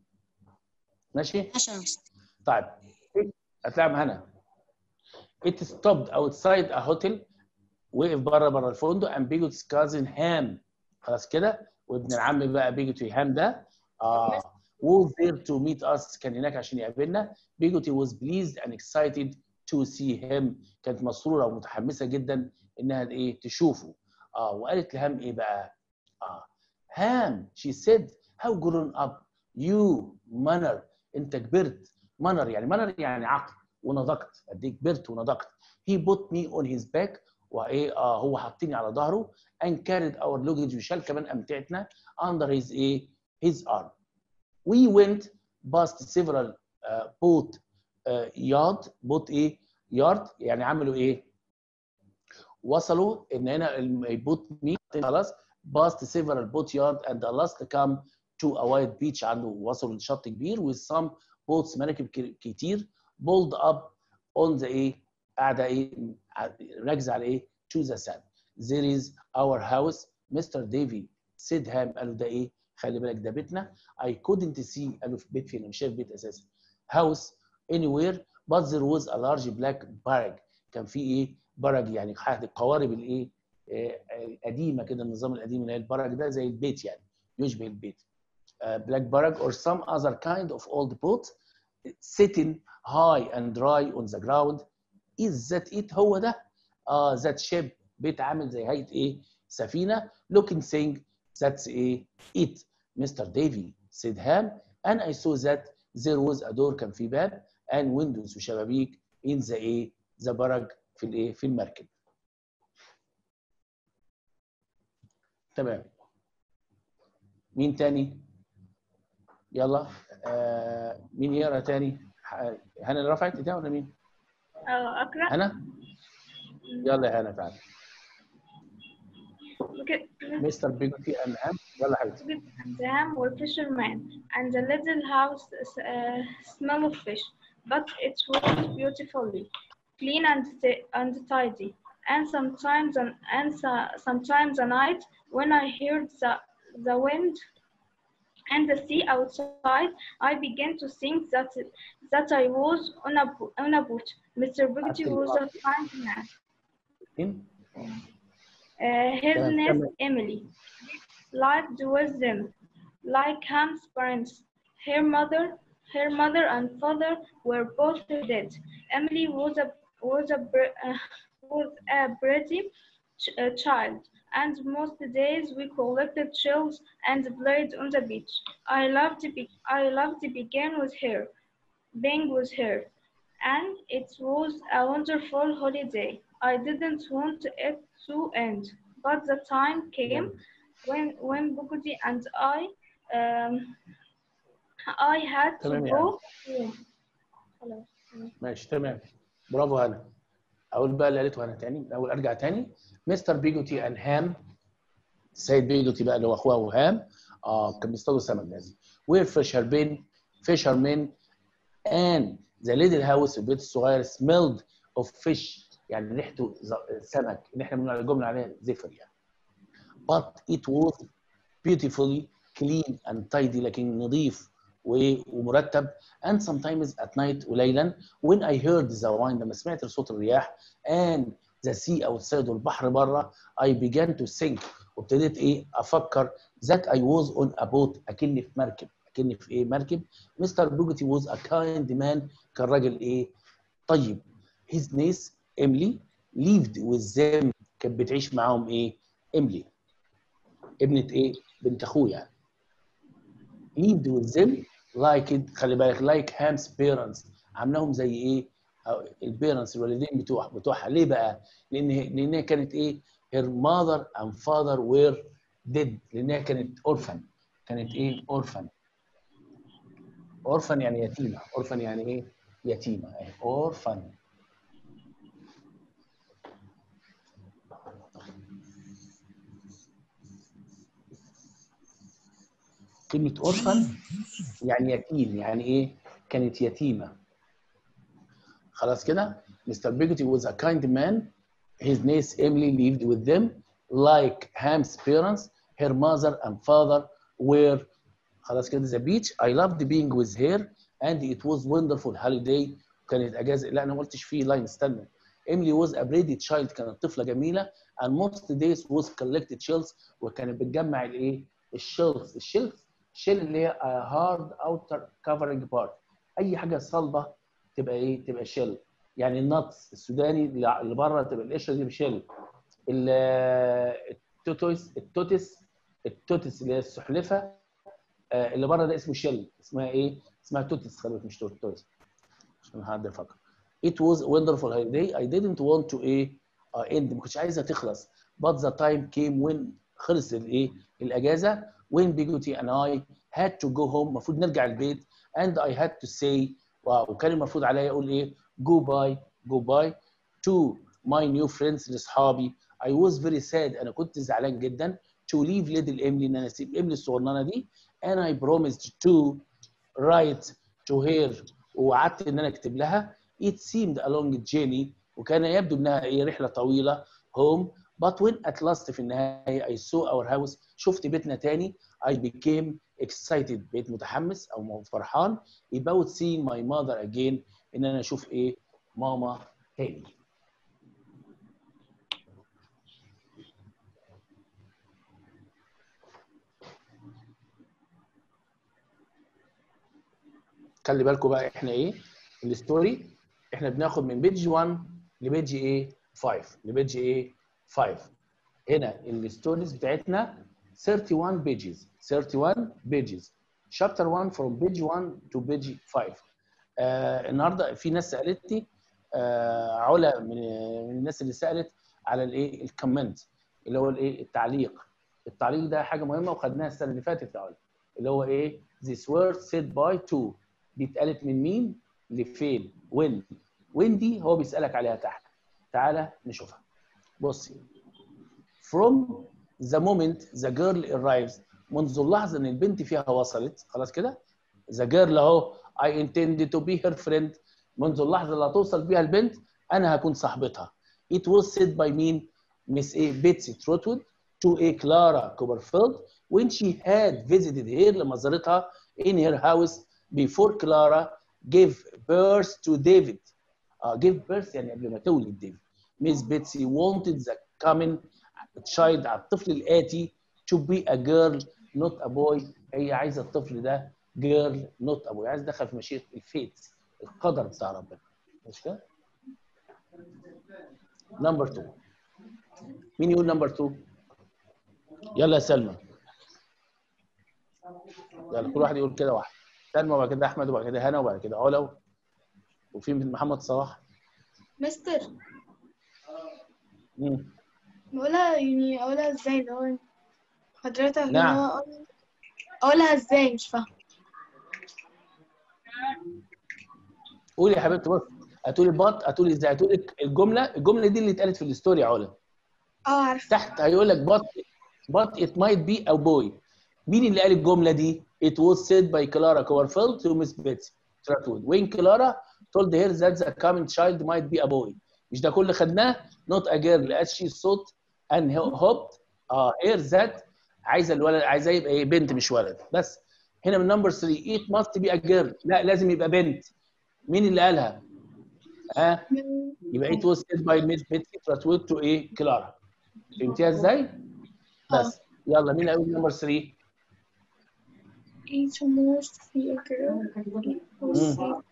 ماشي؟ عشان طيب هتلاعب هنا. it stopped outside a hotel. وقف بره بره الفندق and Bigot's cousin Ham. خلاص كده. وابن العم بقى بيجوتي هام ده اه was there to meet us. كان هناك عشان يقابلنا. Bigotty was pleased and excited to see him. كانت مسرورة ومتحمسة جدا انها ايه تشوفه. اه وقالت لهام ايه بقى؟ اه هام she said how grown up you manner. انت كبرت. manner يعني manner يعني عقل ونضجت. قد ايه كبرت ونضجت. he put me on his back. وايه اه هو حاطيني على ظهره and carried our luggage. وشال كمان امتعتنا under his ايه his arm. we went past several uh, boat uh, yard. boat ايه yard يعني عملوا ايه وصلوا ان هنا البوت مي خلاص past several boat yard and the last come to a wide beach. عنده وصلوا لشط كبير with some boats مراكب كتير pulled up on the ايه قاعده ايه راكزه على ايه to the sand. there is our house مستر ديفي said هام. قالوا ده ايه خلي بالك ده بيتنا. I couldn't see. قالوا في بيت فين؟ مش شايف بيت اساسا. house anywhere but there was a large black barrack. كان في ايه برج يعني قوارب الايه القديمه كده النظام القديم اللي هي البرج ده زي البيت يعني يشبه البيت. black barrack or some other kind of old boat sitting high and dry on the ground. is that it؟ هو ده اه that ship. بيت عامل زي هيئه ايه سفينه. looking thing that's ايه it. مستر ديفي said هام and I saw that there was a door. كان في باب and windows وشبابيك in the ايه the برج في الايه في المركب. تمام. مين تاني؟ يلا آه مين يقرا تاني؟ هنا اللي رفعت ايديها ولا مين؟ اه اقرا. هنا؟ يلا يا هنا تعالى. مستر بيجوتي and هام. يلا حبيبتي. Bigotty and Ham were fishermen, and the little house uh, smelled of fish, but it was beautifully clean and and tidy. And sometimes and, and so- sometimes a night when I heard the the wind and the sea outside, I began to think that that I was on a bo- on a boat. Mister Bigotty was a kind man. مين؟ Uh, his تمام name كمل. Emily lived with them, like Ham's parents. Her mother, her mother and father were both dead. Emily was a was a br- uh, was a pretty ch- uh, child, and most days we collected shells and played on the beach. I loved to be I loved to begin with her, being with her, and it was a wonderful holiday. I didn't want it to end, but the time came when when Bukudi and I um, I had to تمام يا go هنا. home. خلاص. ماشي تمام. برافو هنا. اقول بقى اللي قالته هنا تاني، الاول ارجع تاني. مستر بيجوتي and هام، السيد بيجوتي بقى اللي هو اخوه وهام اه كان بيصطادوا سمك لازم. وير فيشربين فيشرمين and the little house البيت الصغير smelled of fish يعني ريحته سمك، اللي احنا بنقول الجمله عليها زفر يعني. but it was beautifully clean and tidy لكن نظيف ومرتب. and sometimes at night وليلا when I heard the wind لما سمعت صوت الرياح and the sea outside والبحر بره I began to think وابتديت ايه افكر that I was on a boat اكني في مركب اكني في ايه مركب. مستر بوجوتي was a kind man كان راجل ايه طيب. his niece Emily lived with them كانت بتعيش معاهم ايه إيميلي ابنة ايه بنت اخوه يعني. lived with them like it خلي بالك like Ham's parents عاملاهم زي ايه البيرنتس الوالدين بتوع بتوعها. ليه بقى؟ لان لانها كانت ايه her mother and father were dead لانها كانت orphan كانت ايه orphan orphan يعني يتيمه orphan يعني ايه يتيمه اهي orphan. كلمه orphan يعني يتيم يعني ايه كانت يتيمه. خلاص كده. مستر بيجوتي was a kind man. His niece Emily lived with them like Ham's parents. Her mother and father were خلاص كده the beach. I loved being with her and it was wonderful holiday. كانت اجازه. لا انا ما قلتش فيه لاين استنى. Emily was a pretty child كانت طفله جميله and most days was collected shells وكانت بتجمع الايه الشيلز. الشيلز شيل اللي هي hard outer covering part اي حاجه صلبه تبقى ايه تبقى شيل يعني. النتس السوداني اللي بره تبقى القشره دي بشيل. التوتوس التوتس التوتس اللي هي السحلفه اللي بره ده اسمه شيل اسمها ايه اسمها توتس خلي بالك مش توتس عشان حد يفكر. It was a wonderful holiday. I didn't want to ايه uh, end ما كنتش عايزها تخلص but the time came when خلص الايه الاجازه when Bigoti and I had to go home المفروض نرجع البيت and I had to say وكان المفروض عليا اقول ايه goodbye goodbye to my new friends لاصحابي. I was very sad انا كنت زعلان جدا to leave little Emily ان انا اسيب ايميلي الصغننه دي and I promised to write to her ووعدت ان انا اكتب لها. It seemed a long journey وكان يبدو انها ايه رحله طويله home but when at last في النهايه I saw our house شفت بيتنا تاني I became excited بقيت متحمس او فرحان about seeing my mother again ان انا اشوف ايه ماما تاني. خلي بالكم بقى احنا ايه الستوري احنا بناخد من بيج واحد لبيج ايه خمسة لبيج ايه خمسة. هنا الستوريز بتاعتنا واحد وثلاثين بيجز واحد وثلاثين بيجز شابتر واحد from بيج واحد to بيج خمسة. آه النهارده في ناس سالتني آه علا من, من الناس اللي سالت على الايه الكومنت اللي هو الايه التعليق. التعليق ده حاجه مهمه وخدناها السنه اللي فاتت يا علا اللي هو ايه this word said by to دي اتقالت من مين لفين وين وين دي هو بيسالك عليها تحت. تعالى نشوفها. بصي from the moment the girl arrives منذ اللحظه ان البنت فيها وصلت خلاص كده. the girl اهو I intended to be her friend منذ اللحظه اللي هتوصل بيها البنت انا هكون صاحبتها. it was said by مين Miss A Betsy Trotwood to A Clara Copperfield when she had visited her لما زارتها in her house before Clara gave birth to David. uh, give birth يعني قبل ما تولد ديفيد. Miss Betsy wanted the coming child على الطفل الآتي to be a girl not a boy. هي عايزة الطفل ده girl not a boy عايز دخل في مشيئة الفيت القدر بتاع ربنا مش كده؟ نمبر اتنين مين يقول نمبر اتنين؟ يلا يا سلمى يلا كل واحد يقول كده واحد. سلمى وبعد كده احمد وبعد كده هنا وبعد كده علا وفي محمد صلاح. مستر امم بقولها يعني اقولها ازاي اللي هو حضرتك إن نعم. هو أقول- أقولها إزاي مش فاهمة. قولي يا حبيبتي. بص، هتقولي بط، هتقولي ازاي، هتقولي الجمله الجمله دي اللي اتقالت في الستوري يا علا. اه عارفة. تحت هيقول لك but but it might be a boy. مين اللي قال الجمله دي؟ It was said by Clara Coverfield to Miss Betsy Trotwood when Clara told her that the coming child might be a boy. مش ده كل اللي خدناه؟ not a girl as she thought and hoped اه her that عايزه الولد، عايزاه يبقى ايه؟ بنت مش ولد. بس هنا من نمبر ثلاثة it must be a girl. لا لازم يبقى بنت. مين اللي قالها؟ ها؟ يبقى it was said by Miss Betsy Trotwood to ايه؟ كلارا. فهمتيها ازاي؟ بس يلا مين هيقول نمبر ثلاثة؟ It must be a girl. It was said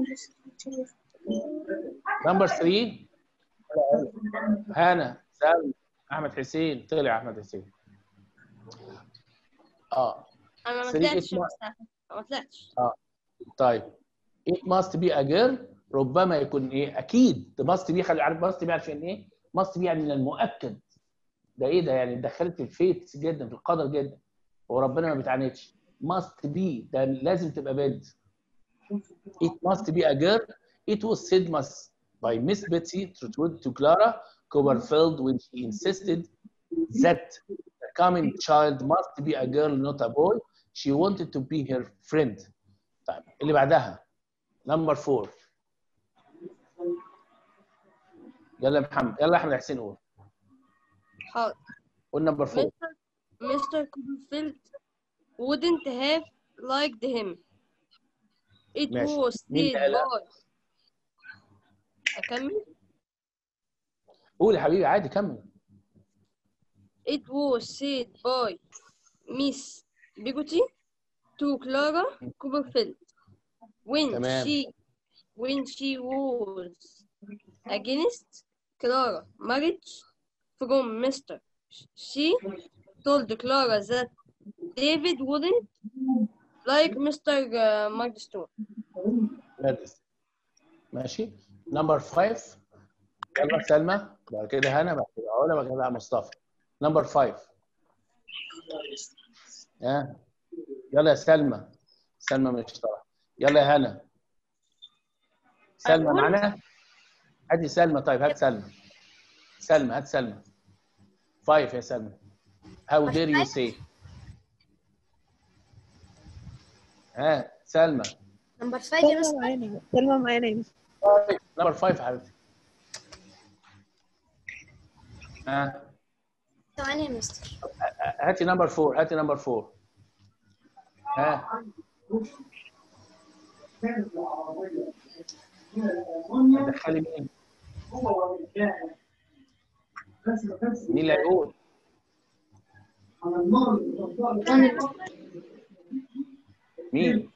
نمبر ثلاثة هانا سامي احمد حسين. طلع احمد حسين. اه انا ما ثلاثة طلعتش it يا must- مستر. ما طلعتش. اه طيب it must be a girl ربما يكون ايه؟ اكيد ده must be. خلي عارف must be عشان ايه؟ must be يعني من المؤكد. ده ايه ده؟ يعني دخلت في الفيت جدا، في القدر جدا، وربنا ما بيتعاندش. must be ده لازم تبقى بنت. it must be a girl. It was said must by Miss Betsy Trotwood to Clara Coverfield when she insisted that the coming child must be a girl not a boy. She wanted to be her friend. طيب اللي بعدها نمبر فور. يلا يا محمد، يلا يا احمد حسين قول. حاضر. قول نمبر فور. Mister Mister Copperfield wouldn't have liked him. It ماشي. was مين said اللي قالها؟ by. أكمل؟ قول يا حبيبي عادي كمل. It was said by Miss Bigotti to Clara Copperfield when تمام. she when she was against Clara marriage from Mister She told Clara that David wouldn't like Mister Uh, Murdstone. مادس. ماشي. نمبر فايف. يلا سلمى، بعد كده هنا، بعد كده علا، بعد كده مصطفى. نمبر فايف. ها يلا يا سلمى. سلمى مش طالعه. يلا يا هنا. سلمى أقول؟ معانا؟ هاتي سلمى. طيب هات سلمى. سلمى هات سلمى. فايف يا سلمى. How dare you say. ها سلمى. نمبر خمسة يا سلمى مستر. معانا سلمى معانا يا مستر. نمبر فايف يا حبيبتي. ها ثواني يا مستر. هاتي نمبر فور. هاتي نمبر فور. ها هتدخلي مين؟ مين اللي هيقول؟ مين؟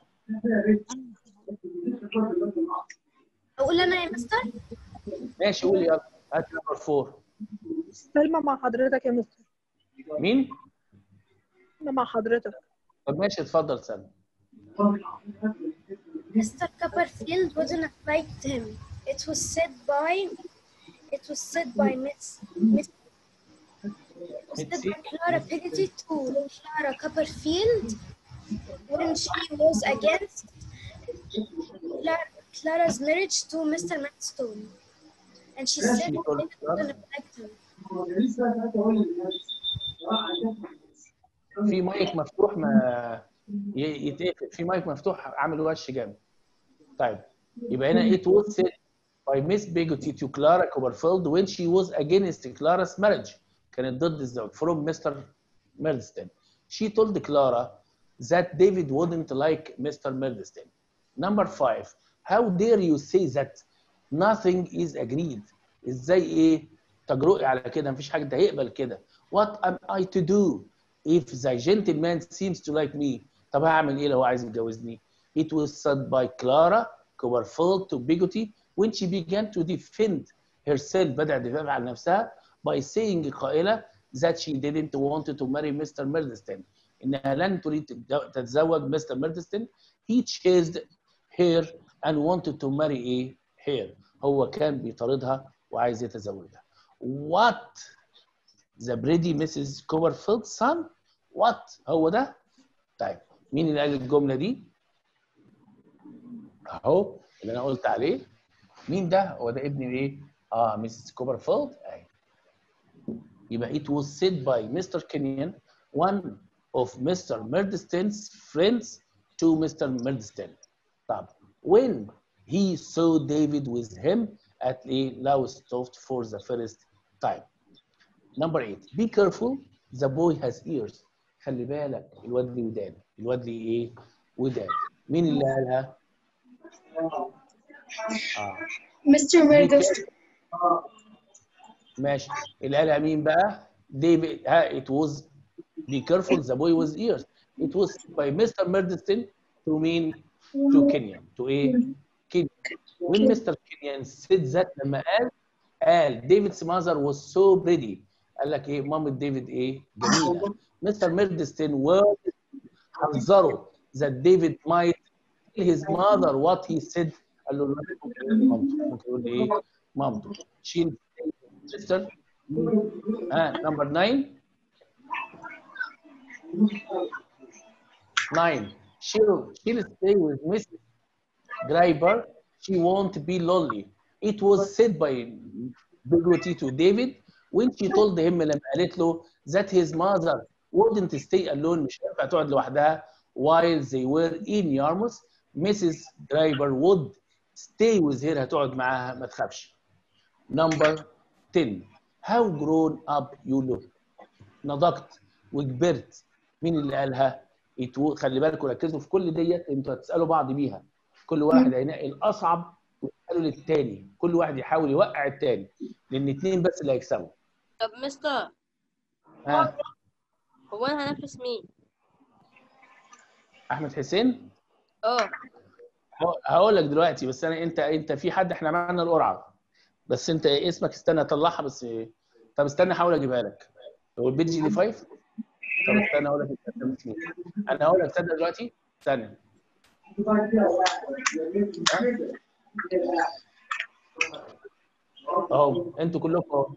اقول انا يا مستر. ماشي قول يلا. هات نمبر فور. سلمى مع حضرتك يا مستر. مين؟ سلمى مع حضرتك. طب ماشي اتفضل سلمى. Mister Copperfield wouldn't have liked him. It was said by it was said by Miss Miss it was said by Clara Peggotty to Clara Copperfield when she was against Clara, Clara's marriage to Mister Murdstone. And she said She David told wouldn't have liked him. في مايك مفتوح ما ي- يتقفل. في مايك مفتوح عامل وش جامد. طيب يبقى هنا it was said by Miss Bigotti to Clara Copperfield when she was against Clara's marriage. كانت ضد الزواج from Mister Murdstone. She told Clara that David wouldn't like Mister Murdstone. Number five. How dare you say that nothing is agreed. ازاي ايه تجرؤي على كده؟ مفيش حاجه، ده هيقبل كده. What am I to do if the gentleman seems to like me. طب هعمل ايه لو هو عايز يتجوزني؟ It was said by Clara Copperfield to Bigotti when she began to defend herself. بدأت تدافع عن نفسها by saying قائلة that she didn't want to marry Mister Murdstone. إنها لن تريد تتزوج مستر ميردستون. He chased her and wanted to marry ايه؟ her. هو كان بيطاردها وعايز يتزوجها. What the pretty Missus Copperfield's son وات هو ده. طيب مين اللي قال الجمله دي؟ اهو اللي انا قلت عليه. مين ده؟ هو ده ابن ايه؟ اه ميسيس كوبرفيلد. اهي يبقى it was said by Mister Kenyon, one of Mister Murdstone's friends to Mister Murdstone. طب when he saw David with him at a Lowestoft for the first time. Number eight, be careful, the boy has ears. خلي بالك الواد ليه ودان. الواد ليه ايه؟ ودان. مين اللي قالها؟ اه مستر ميردستون. ماشي. اللي قالها مين بقى؟ ديفيد. ها it was be careful the boy with ears. It was by Mister Murdstone to mean to Kenyon. to ايه؟ Kenyon. When Mister Kenyon said that لما قال قال David's mother was so pretty. قال لك ايه؟ مامة ديفيد ايه؟ جميلة. Mister Murdstone was حذره that David might tell his mother what he said. قال له مامته. ممكن يقول لي ايه؟ مامته. She sister. ها number nine. Nine. She'll she'll stay with Missus Greiber. She won't be lonely. It was said by Bigoty to David when she told him لما قالت له that his mother wouldn't stay alone. مش هينفع تقعد لوحدها while they were in Yarmouth. Missus Greiber would stay with her. هتقعد معاها ما تخافش. Number ten. How grown up you look. نضجت وكبرت. مين اللي قالها؟ خلي بالكم ركزوا في كل ديت انتوا هتسالوا بعض بيها. كل واحد هينقي الاصعب ويساله للتاني. كل واحد يحاول يوقع التاني لان اتنين بس اللي هيكسبوا. طب مستر ها هو انا هنافس مين؟ احمد حسين. اه هقول لك دلوقتي بس انا انت انت في حد احنا عملنا القرعه بس انت اسمك استنى اطلعها بس. طب استنى احاول اجيبها لك. هو البيج دي خمسة. طب استنى اقول لك انت مين. انا هقول لك استنى دلوقتي استنى. اهو انتوا كلكم اهو.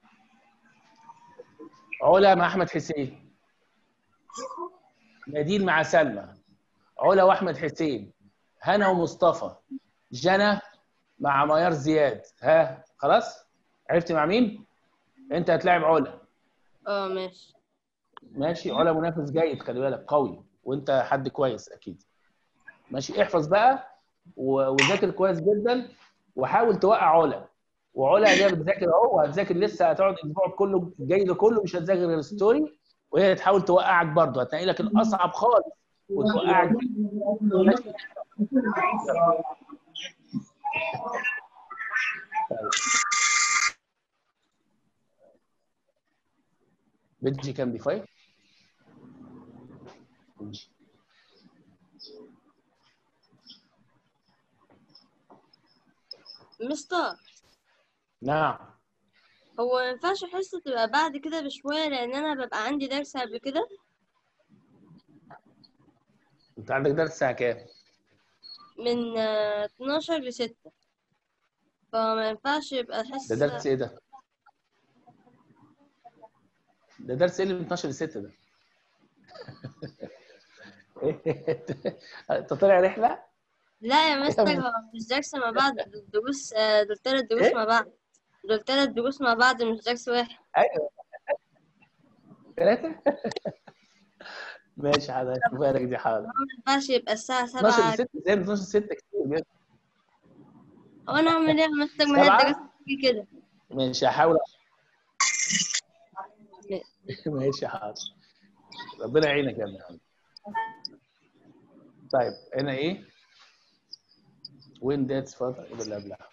علا مع احمد حسين. نادين مع سلمى. علا واحمد حسين. هنا ومصطفى. جنى مع ميار زياد. ها خلاص عرفت مع مين؟ انت هتلاعب علا. اه ماشي ماشي. علا منافس جيد خلي بالك قوي وانت حد كويس اكيد. ماشي. احفظ بقى وذاكر كويس جدا وحاول توقع علا. وعلا هي بتذاكر اهو وهتذاكر لسه هتقعد الاسبوع كله الجاي ده كله مش هتذاكر غير الستوري وهي تحاول توقعك برضه. هتلاقي لك الاصعب خالص وتوقعك. ماشي. بيجي كام دي فايف؟ ماشي. مستر نعم. هو ما ينفعش حصة تبقى بعد كده بشوية لأن أنا ببقى عندي درس قبل كده. انت عندك درس الساعة كام؟ من آه، اتناشر لستة فما ينفعش يبقى الحصة. ده درس ايه ده؟ ده درس ايه اللي من اتناشر ل ستة ده؟ انت طالع رحلة؟ لا يا مستر هو مش درس مع بعض. دول دروس آه، دول تلات دروس مع بعض. دول تلات دروس مع بعض مش درس واحد. ايوه ثلاثة. ماشي حاضر اشوفها لك دي حاضر. ما ينفعش يبقى الساعة اتناشر سبعة. ل ستة زي اتناشر ل ستة كتير جدا. هو أنا أعمل إيه يا مستر ما هي سبعة؟ الدراسة بتيجي كده. ماشي هحاول. ماشي حاضر. ربنا يعينك يا ابني. طيب هنا ايه؟ وين ديتس فترة ايه اللي قبلها؟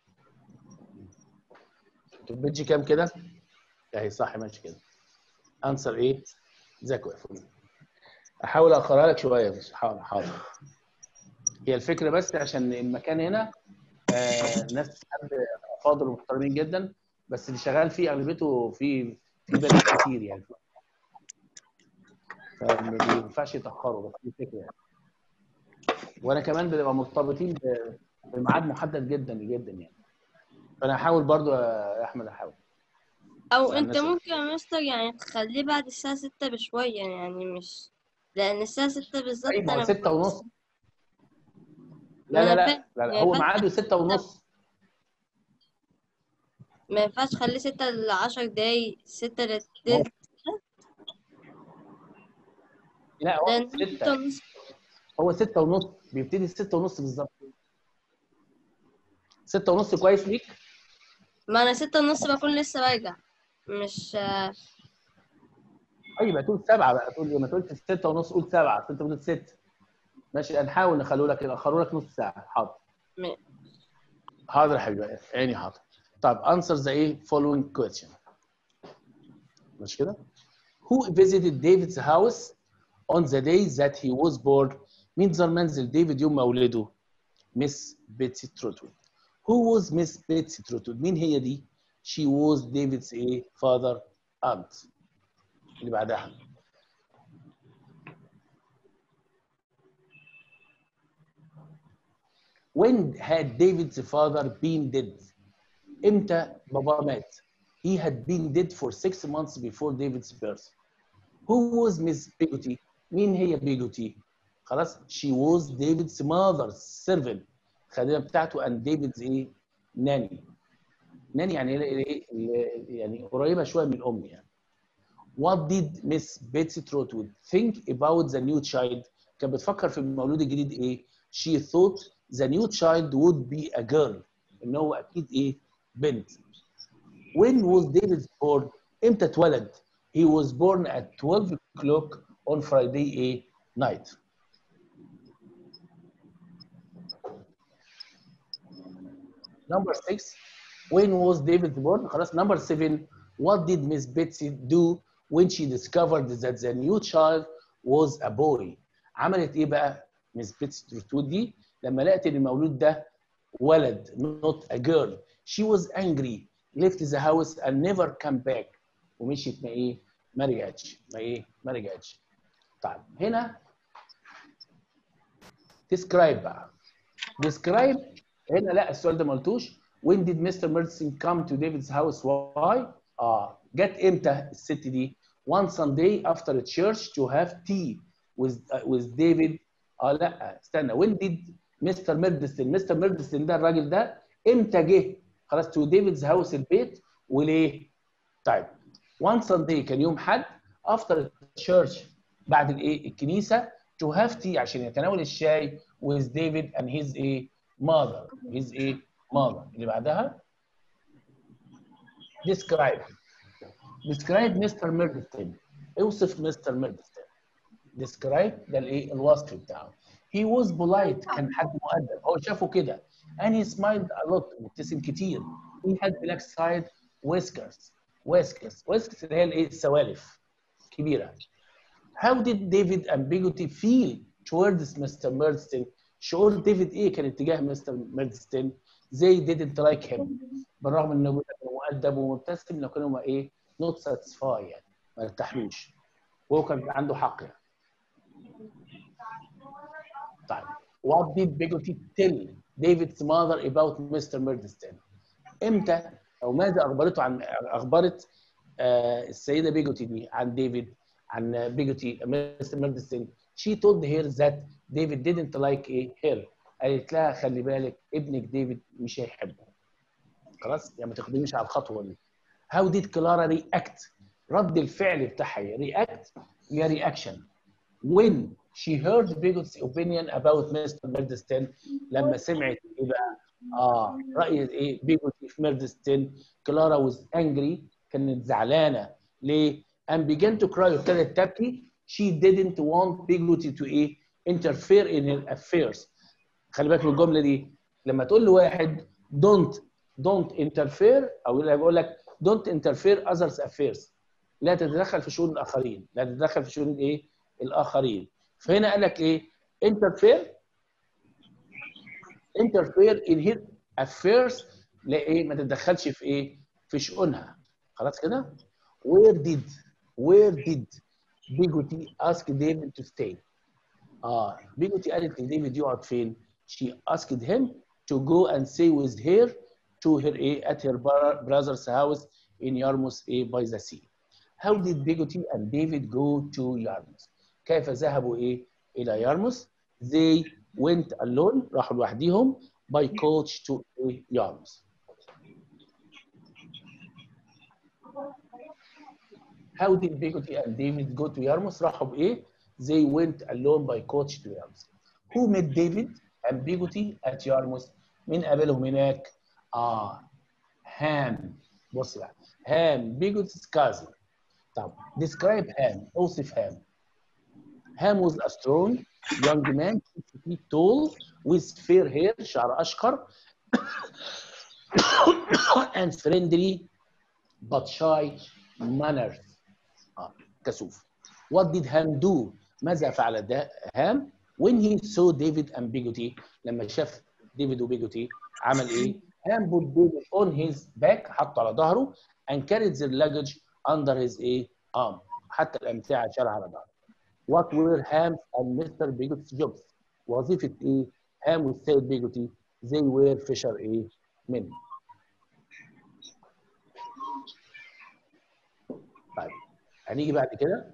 البيجي كام كده؟ اهي صح ماشي كده. انسر ايه؟ ذاكر يا فندم. احاول اقراها لك شويه بس حاضر حاضر. هي الفكره بس عشان المكان هنا آه ناس افاضل ومحترمين جدا بس اللي شغال فيه اغلبيته في في بنات كتير يعني فما ينفعش يتاخروا بس دي الفكره يعني. وانا كمان بنبقى مرتبطين بميعاد محدد جدا جدا يعني. فانا هحاول برضو يا احمد احاول. او على انت الناس. ممكن يا مستر يعني تخليه بعد الساعة ستة بشوية، يعني مش لان الساعة ستة بالظبط طيب ما هو انا ستة ونص. ما لا لا انا لا فاهم. لا, لا. ما هو ينفعش ميعاده ستة ونص. ما ينفعش تخليه ستة لعشر دقايق، ستة ما هو للتلت، لا هو لان ستة ستة، ونص. هو ستة ونص بيبتدي ستة ونص بالظبط. ستة ونص كويس ليك؟ ما انا ستة ونص بكون لسه برجع، مش طيب تقول سبعة بقى، تقول ما تقولش ستة ونص، قول سبعة، انت قلت ستة. ماشي هنحاول نخلوا لك نأخروا لك نص ساعة. حاضر. م... حاضر يا حبيبي عيني حاضر. طيب answer the ايه following question. مش كده؟ Who visited David's house on the day that he was born؟ مين زار منزل ديفيد يوم مولده؟ مس بيتسي تروتوود. Who was Miss Betsy تروتوود؟ مين هي دي؟ She was David's ايه father aunt. اللي بعدها. When had David's father been dead؟ امتى بابا مات؟ He had been dead for six months before David's birth. Who was Miss Bigotty؟ مين هي بيجوتي؟ خلاص she was David's mother servant، خادمة بتاعته and David's ايه؟ ناني. ناني يعني ايه؟ يعني قريبة شوية من الأم يعني. What did Miss Betsy Trotwood think about the new child؟ كانت بتفكر في المولود الجديد ايه؟ She thought the new child would be a girl. إن هو أكيد ايه؟ بنت. When was David born؟ امتى اتولد؟ He was born at twelve o'clock on Friday a night. Number six, when was David born؟ خلاص. Number seven, what did Miss Betsy do when she discovered that the new child was a boy؟ عملت ايه بقى Miss Betsy تروتوود دي لما لقت ان المولود ده ولد not a girl؟ She was angry, left the house and never came back. ومشيت ما ايه؟ ما رجعتش. ما ايه؟ ما رجعتش. طيب هنا describe بقى. describe هنا لا السؤال ده ما قلتوش. when did Mister Murdstone come to David's house؟ why؟ اه جت امتى الست دي؟ one Sunday after church to have tea with uh, with David. اه لا استنى. when did Mister Murdstone؟ Mister Murdstone ده الراجل ده امتى جه؟ خلاص to David's house البيت وليه؟ طيب one Sunday كان يوم حد after church بعد الايه الكنيسه to have tea عشان يتناول الشاي with David and his ايه mother his ايه mother. اللي بعدها describe describe Mister Murdstone. اوصف مستر ميردستون. describe ده الايه الوصف بتاعه. he was polite كان حد مؤدب. هو شافه كده and he smiled a lot مبتسم كتير. he had black side whiskers whiskers whiskers اللي هي الايه السوالف كبيره. How did David and Bigotty feel towards Mister Murdstone؟ شعور ديفيد ايه كان اتجاه مستر ميردستون؟ They didn't like him. بالرغم انه مؤدب ومبتسم لكن هم ايه؟ not satisfied يعني ما ارتاحلوش. وهو كان عنده حق يعني. طيب what did Bigotty tell David's mother about Mister Murdstone؟ امتى او ماذا اخبرته عن اخبرت آه السيده بيجوتي دي عن ديفيد عن بيجوتي مستر ميردستون؟ she told her that David didn't like her. قالت لها خلي بالك ابنك ديفيد مش هيحبه. خلاص يعني ما تقدميش على الخطوه دي. how did Clara react؟ رد الفعل بتاعها react يا reaction when she heard Bigotty's opinion about Mister Murdstone. لما سمعت ايه بقى؟ اه راي ايه بيجوتي في ميردستون. كلارا was angry كانت زعلانه. ليه؟ and began to cry وابتدت تبكي. she didn't want Bigotty to ايه interfere in her affairs. خلي بالك من الجمله دي لما تقول لواحد don't don't interfere او يقول لك don't interfere others affairs لا تتدخل في شؤون الاخرين، لا تتدخل في شؤون ايه الاخرين. فهنا قال لك ايه interfere interfere in her affairs لا ايه ما تتدخلش في ايه في شؤونها. خلاص كده. where did where did Bigotty ask David to stay؟ اه Bigotty قالت لديفيد يقعد فين؟ she asked him to go and stay with her to her ايه at her brother's house in Yarmouth ايه by the sea. How did Bigotty and David go to Yarmouth? كيف ذهبوا ايه الى يارموث؟ They went alone راحوا لوحديهم by coach to Yarmouth. How did Bigotty and David go to Yarmouth؟ راحوا بايه؟ They went alone by coach to Yarmouth. Who met David and Bigotty at Yarmouth؟ مين قابلهم هناك؟ اه هام. بص بقى هام Bigotty's cousin. طب describe هام، اوصف هام. هام was a strong young man, six feet tall, with fair hair, شعر أشقر, and friendly but shy manners. آه. كسوف. What did Ham do؟ ماذا فعل ده هام when he saw David and Bigotty؟ لما شاف ديفيد وبيجوتي عمل إيه؟ هام put David on his back، حطه على ظهره and carried their luggage under his إيه؟ arm. حتى الأمتعة شالها على ظهره. What were Ham and مستر Bigotty's jobs؟ وظيفة إيه؟ هام والسيد بيجوتي they were fisher إيه؟ men. طيب هنيجي بعد كده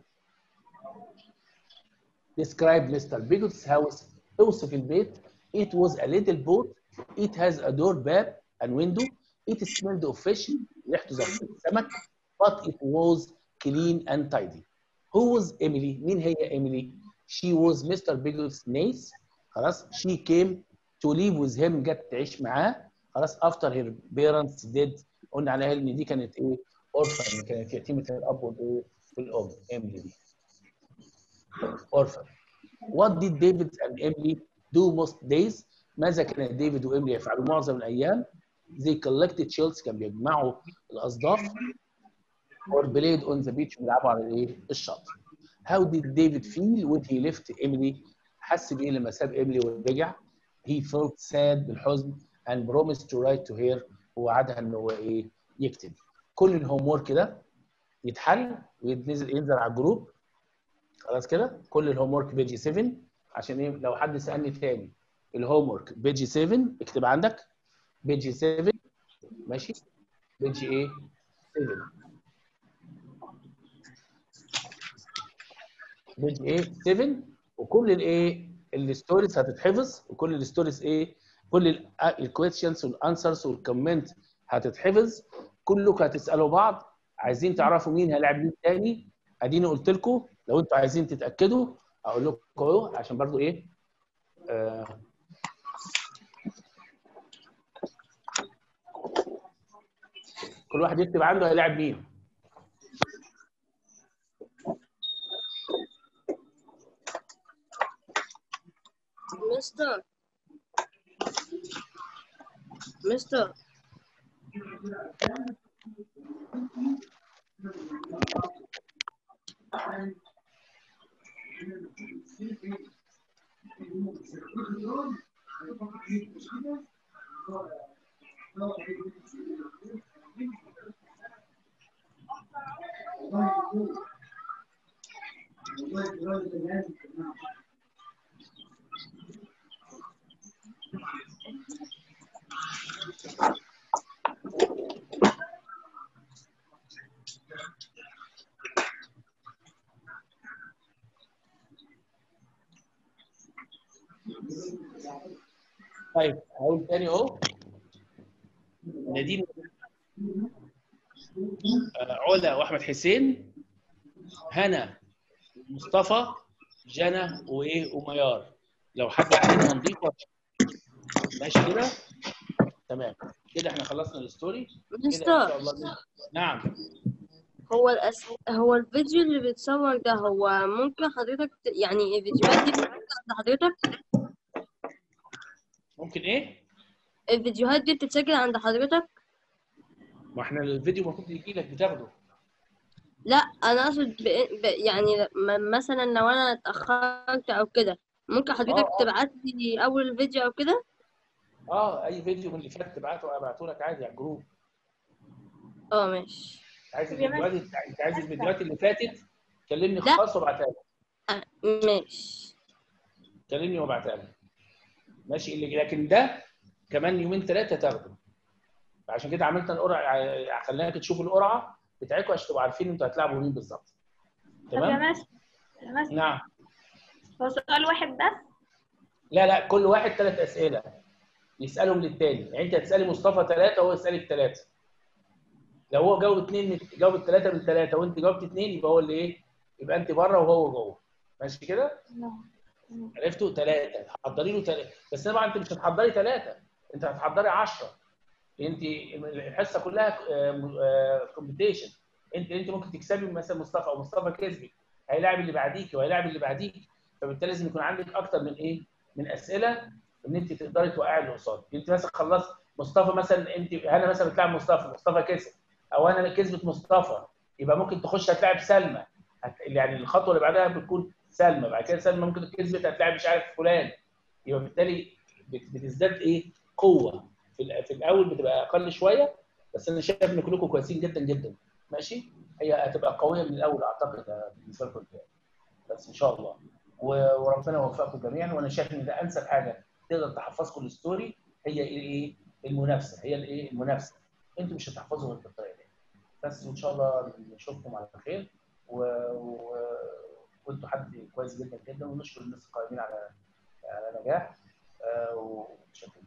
describe مستر Bigotty's house. اوصف البيت. It was a little boat. It has a door باب and window. It smelled of fish. ريحته زي السمك. But it was clean and tidy. Who was Emily؟ مين هي إيميلي؟ She was مستر Bigotty's niece. خلاص she came to live with him، جت تعيش معاه. خلاص after her parents did. قلنا عليها ان دي كانت ايه؟ orphan، كانت يتيمة الاب والايه؟ والام. إيميلي دي orphan. What did David and Emily do most days؟ ماذا كان ديفيد وإيميلي يفعلوا معظم الأيام؟ They collected shells، كانوا بيجمعوا الأصداف. or played on the beach، بيلعبوا على الايه؟ الشاطئ. How did David feel when he left Emily؟ حس بإيه لما ساب إيميلي ورجع؟ He felt sad، بالحزن and promised to write to her، ووعدها إن هو إيه؟ يكتب. كل الهوم ورك ده يتحل وينزل ينزل على الجروب. خلاص كده كل الهوم ورك بيج سبعة، عشان ايه لو حد سالني تاني الهوم ورك بيج سبعة اكتب عندك بيج سبعة. ماشي بيج ايه؟ سبعة. بيج ايه؟ سبعة. وكل الايه الستوريز هتتحفظ، وكل الستوريز ايه؟ كل الكويشنز والانسرز والكومنت هتتحفظ. كلكم هتسالوا بعض عايزين تعرفوا مين هيلاعب مين تاني. اديني قلت لكم لو انتوا عايزين تتاكدوا اقول لكم اهو عشان برضو ايه آه كل واحد يكتب عنده هيلاعب مين. مستر مستر طيب هقول تاني اهو. نادين، علا واحمد حسين، هنا، مصطفى، جنى وايه وميار. لو حد عايزها نضيفها ماشي كده تمام. كده احنا خلصنا الستوري كده ان شاء الله. نعم. هو الأس... هو الفيديو اللي بيتصور ده هو ممكن حضرتك ت... يعني الفيديوهات دي بتتسجل عند حضرتك؟ ممكن ايه؟ الفيديوهات دي بتتسجل عند حضرتك؟ ما احنا الفيديو المفروض يجي لك بتاخده. لا انا اقصد ب... ب... يعني م... مثلا لو انا اتاخرت او كده ممكن حضرتك آه. تبعت لي اول الفيديو او كده؟ اه اي فيديو من اللي فات تبعته ابعته لك عادي على الجروب. اه ماشي. عايز الفيديوهات انت عايز الفيديوهات اللي فاتت كلمني خلاص وابعتها لك. آه. ماشي. كلمني وابعتها لك. ماشي اللي لكن ده كمان يومين ثلاثه تاخده. عشان كده عملت القرعه، خليناك تشوفوا القرعه بتاعتكم عشان تبقوا عارفين انتوا هتلعبوا مين بالظبط. طب يا تمام؟ مس يا مس نعم. هو سؤال واحد بس؟ لا لا، كل واحد ثلاث اسئله يسالهم للتاني، يعني انت هتسالي مصطفى ثلاثه وهو يسالك ثلاثه. لو هو جاوب اثنين من جاوب الثلاثه من ثلاثه وانت جاوبت اثنين يبقى هو اللي ايه؟ يبقى انت بره وهو جوه. ماشي كده؟ عرفتوا؟ ثلاثه حضري له ثلاثه، بس طبعا انت مش هتحضري ثلاثه، انت هتحضري عشرة. انت الحصه كلها كومبيتيشن، انت انت ممكن تكسبي مثلا مصطفى او مصطفى كسبك، هيلاعب اللي بعديكي وهيلاعب اللي بعديكي، فبالتالي لازم يكون عندك اكتر من ايه؟ من اسئله ان انت تقدري توقعي اللي قصادك. انت مثلا خلصت مصطفى، مثلا انت انا مثلا بتلعب مصطفى، مصطفى كسب او انا كسبت مصطفى، يبقى ممكن تخش هتلاعب سلمى، هت... يعني الخطوه اللي بعدها بتكون سلمى، بعد كده سلمى ممكن كسبت هتلاعب مش عارف فلان، يبقى بالتالي بتزداد ايه؟ قوه. في, في الاول بتبقى اقل شويه، بس انا شايف ان كلكم كويسين جدا جدا. ماشي؟ هي هتبقى قويه من الاول اعتقد بالنسبه لكم، بس ان شاء الله. وربنا يوفقكم جميعا، وانا شايف ان ده انسب حاجه تقدر تحفظكم الستوري هي ايه؟ المنافسه، هي الايه؟ المنافسه. انتوا مش هتحفظوا غير بالطريقه دي. بس ان شاء الله نشوفكم على خير، و... و... وانتوا حد كويس جدا جدا، ونشكر الناس القائمين على على نجاح، وشكرا.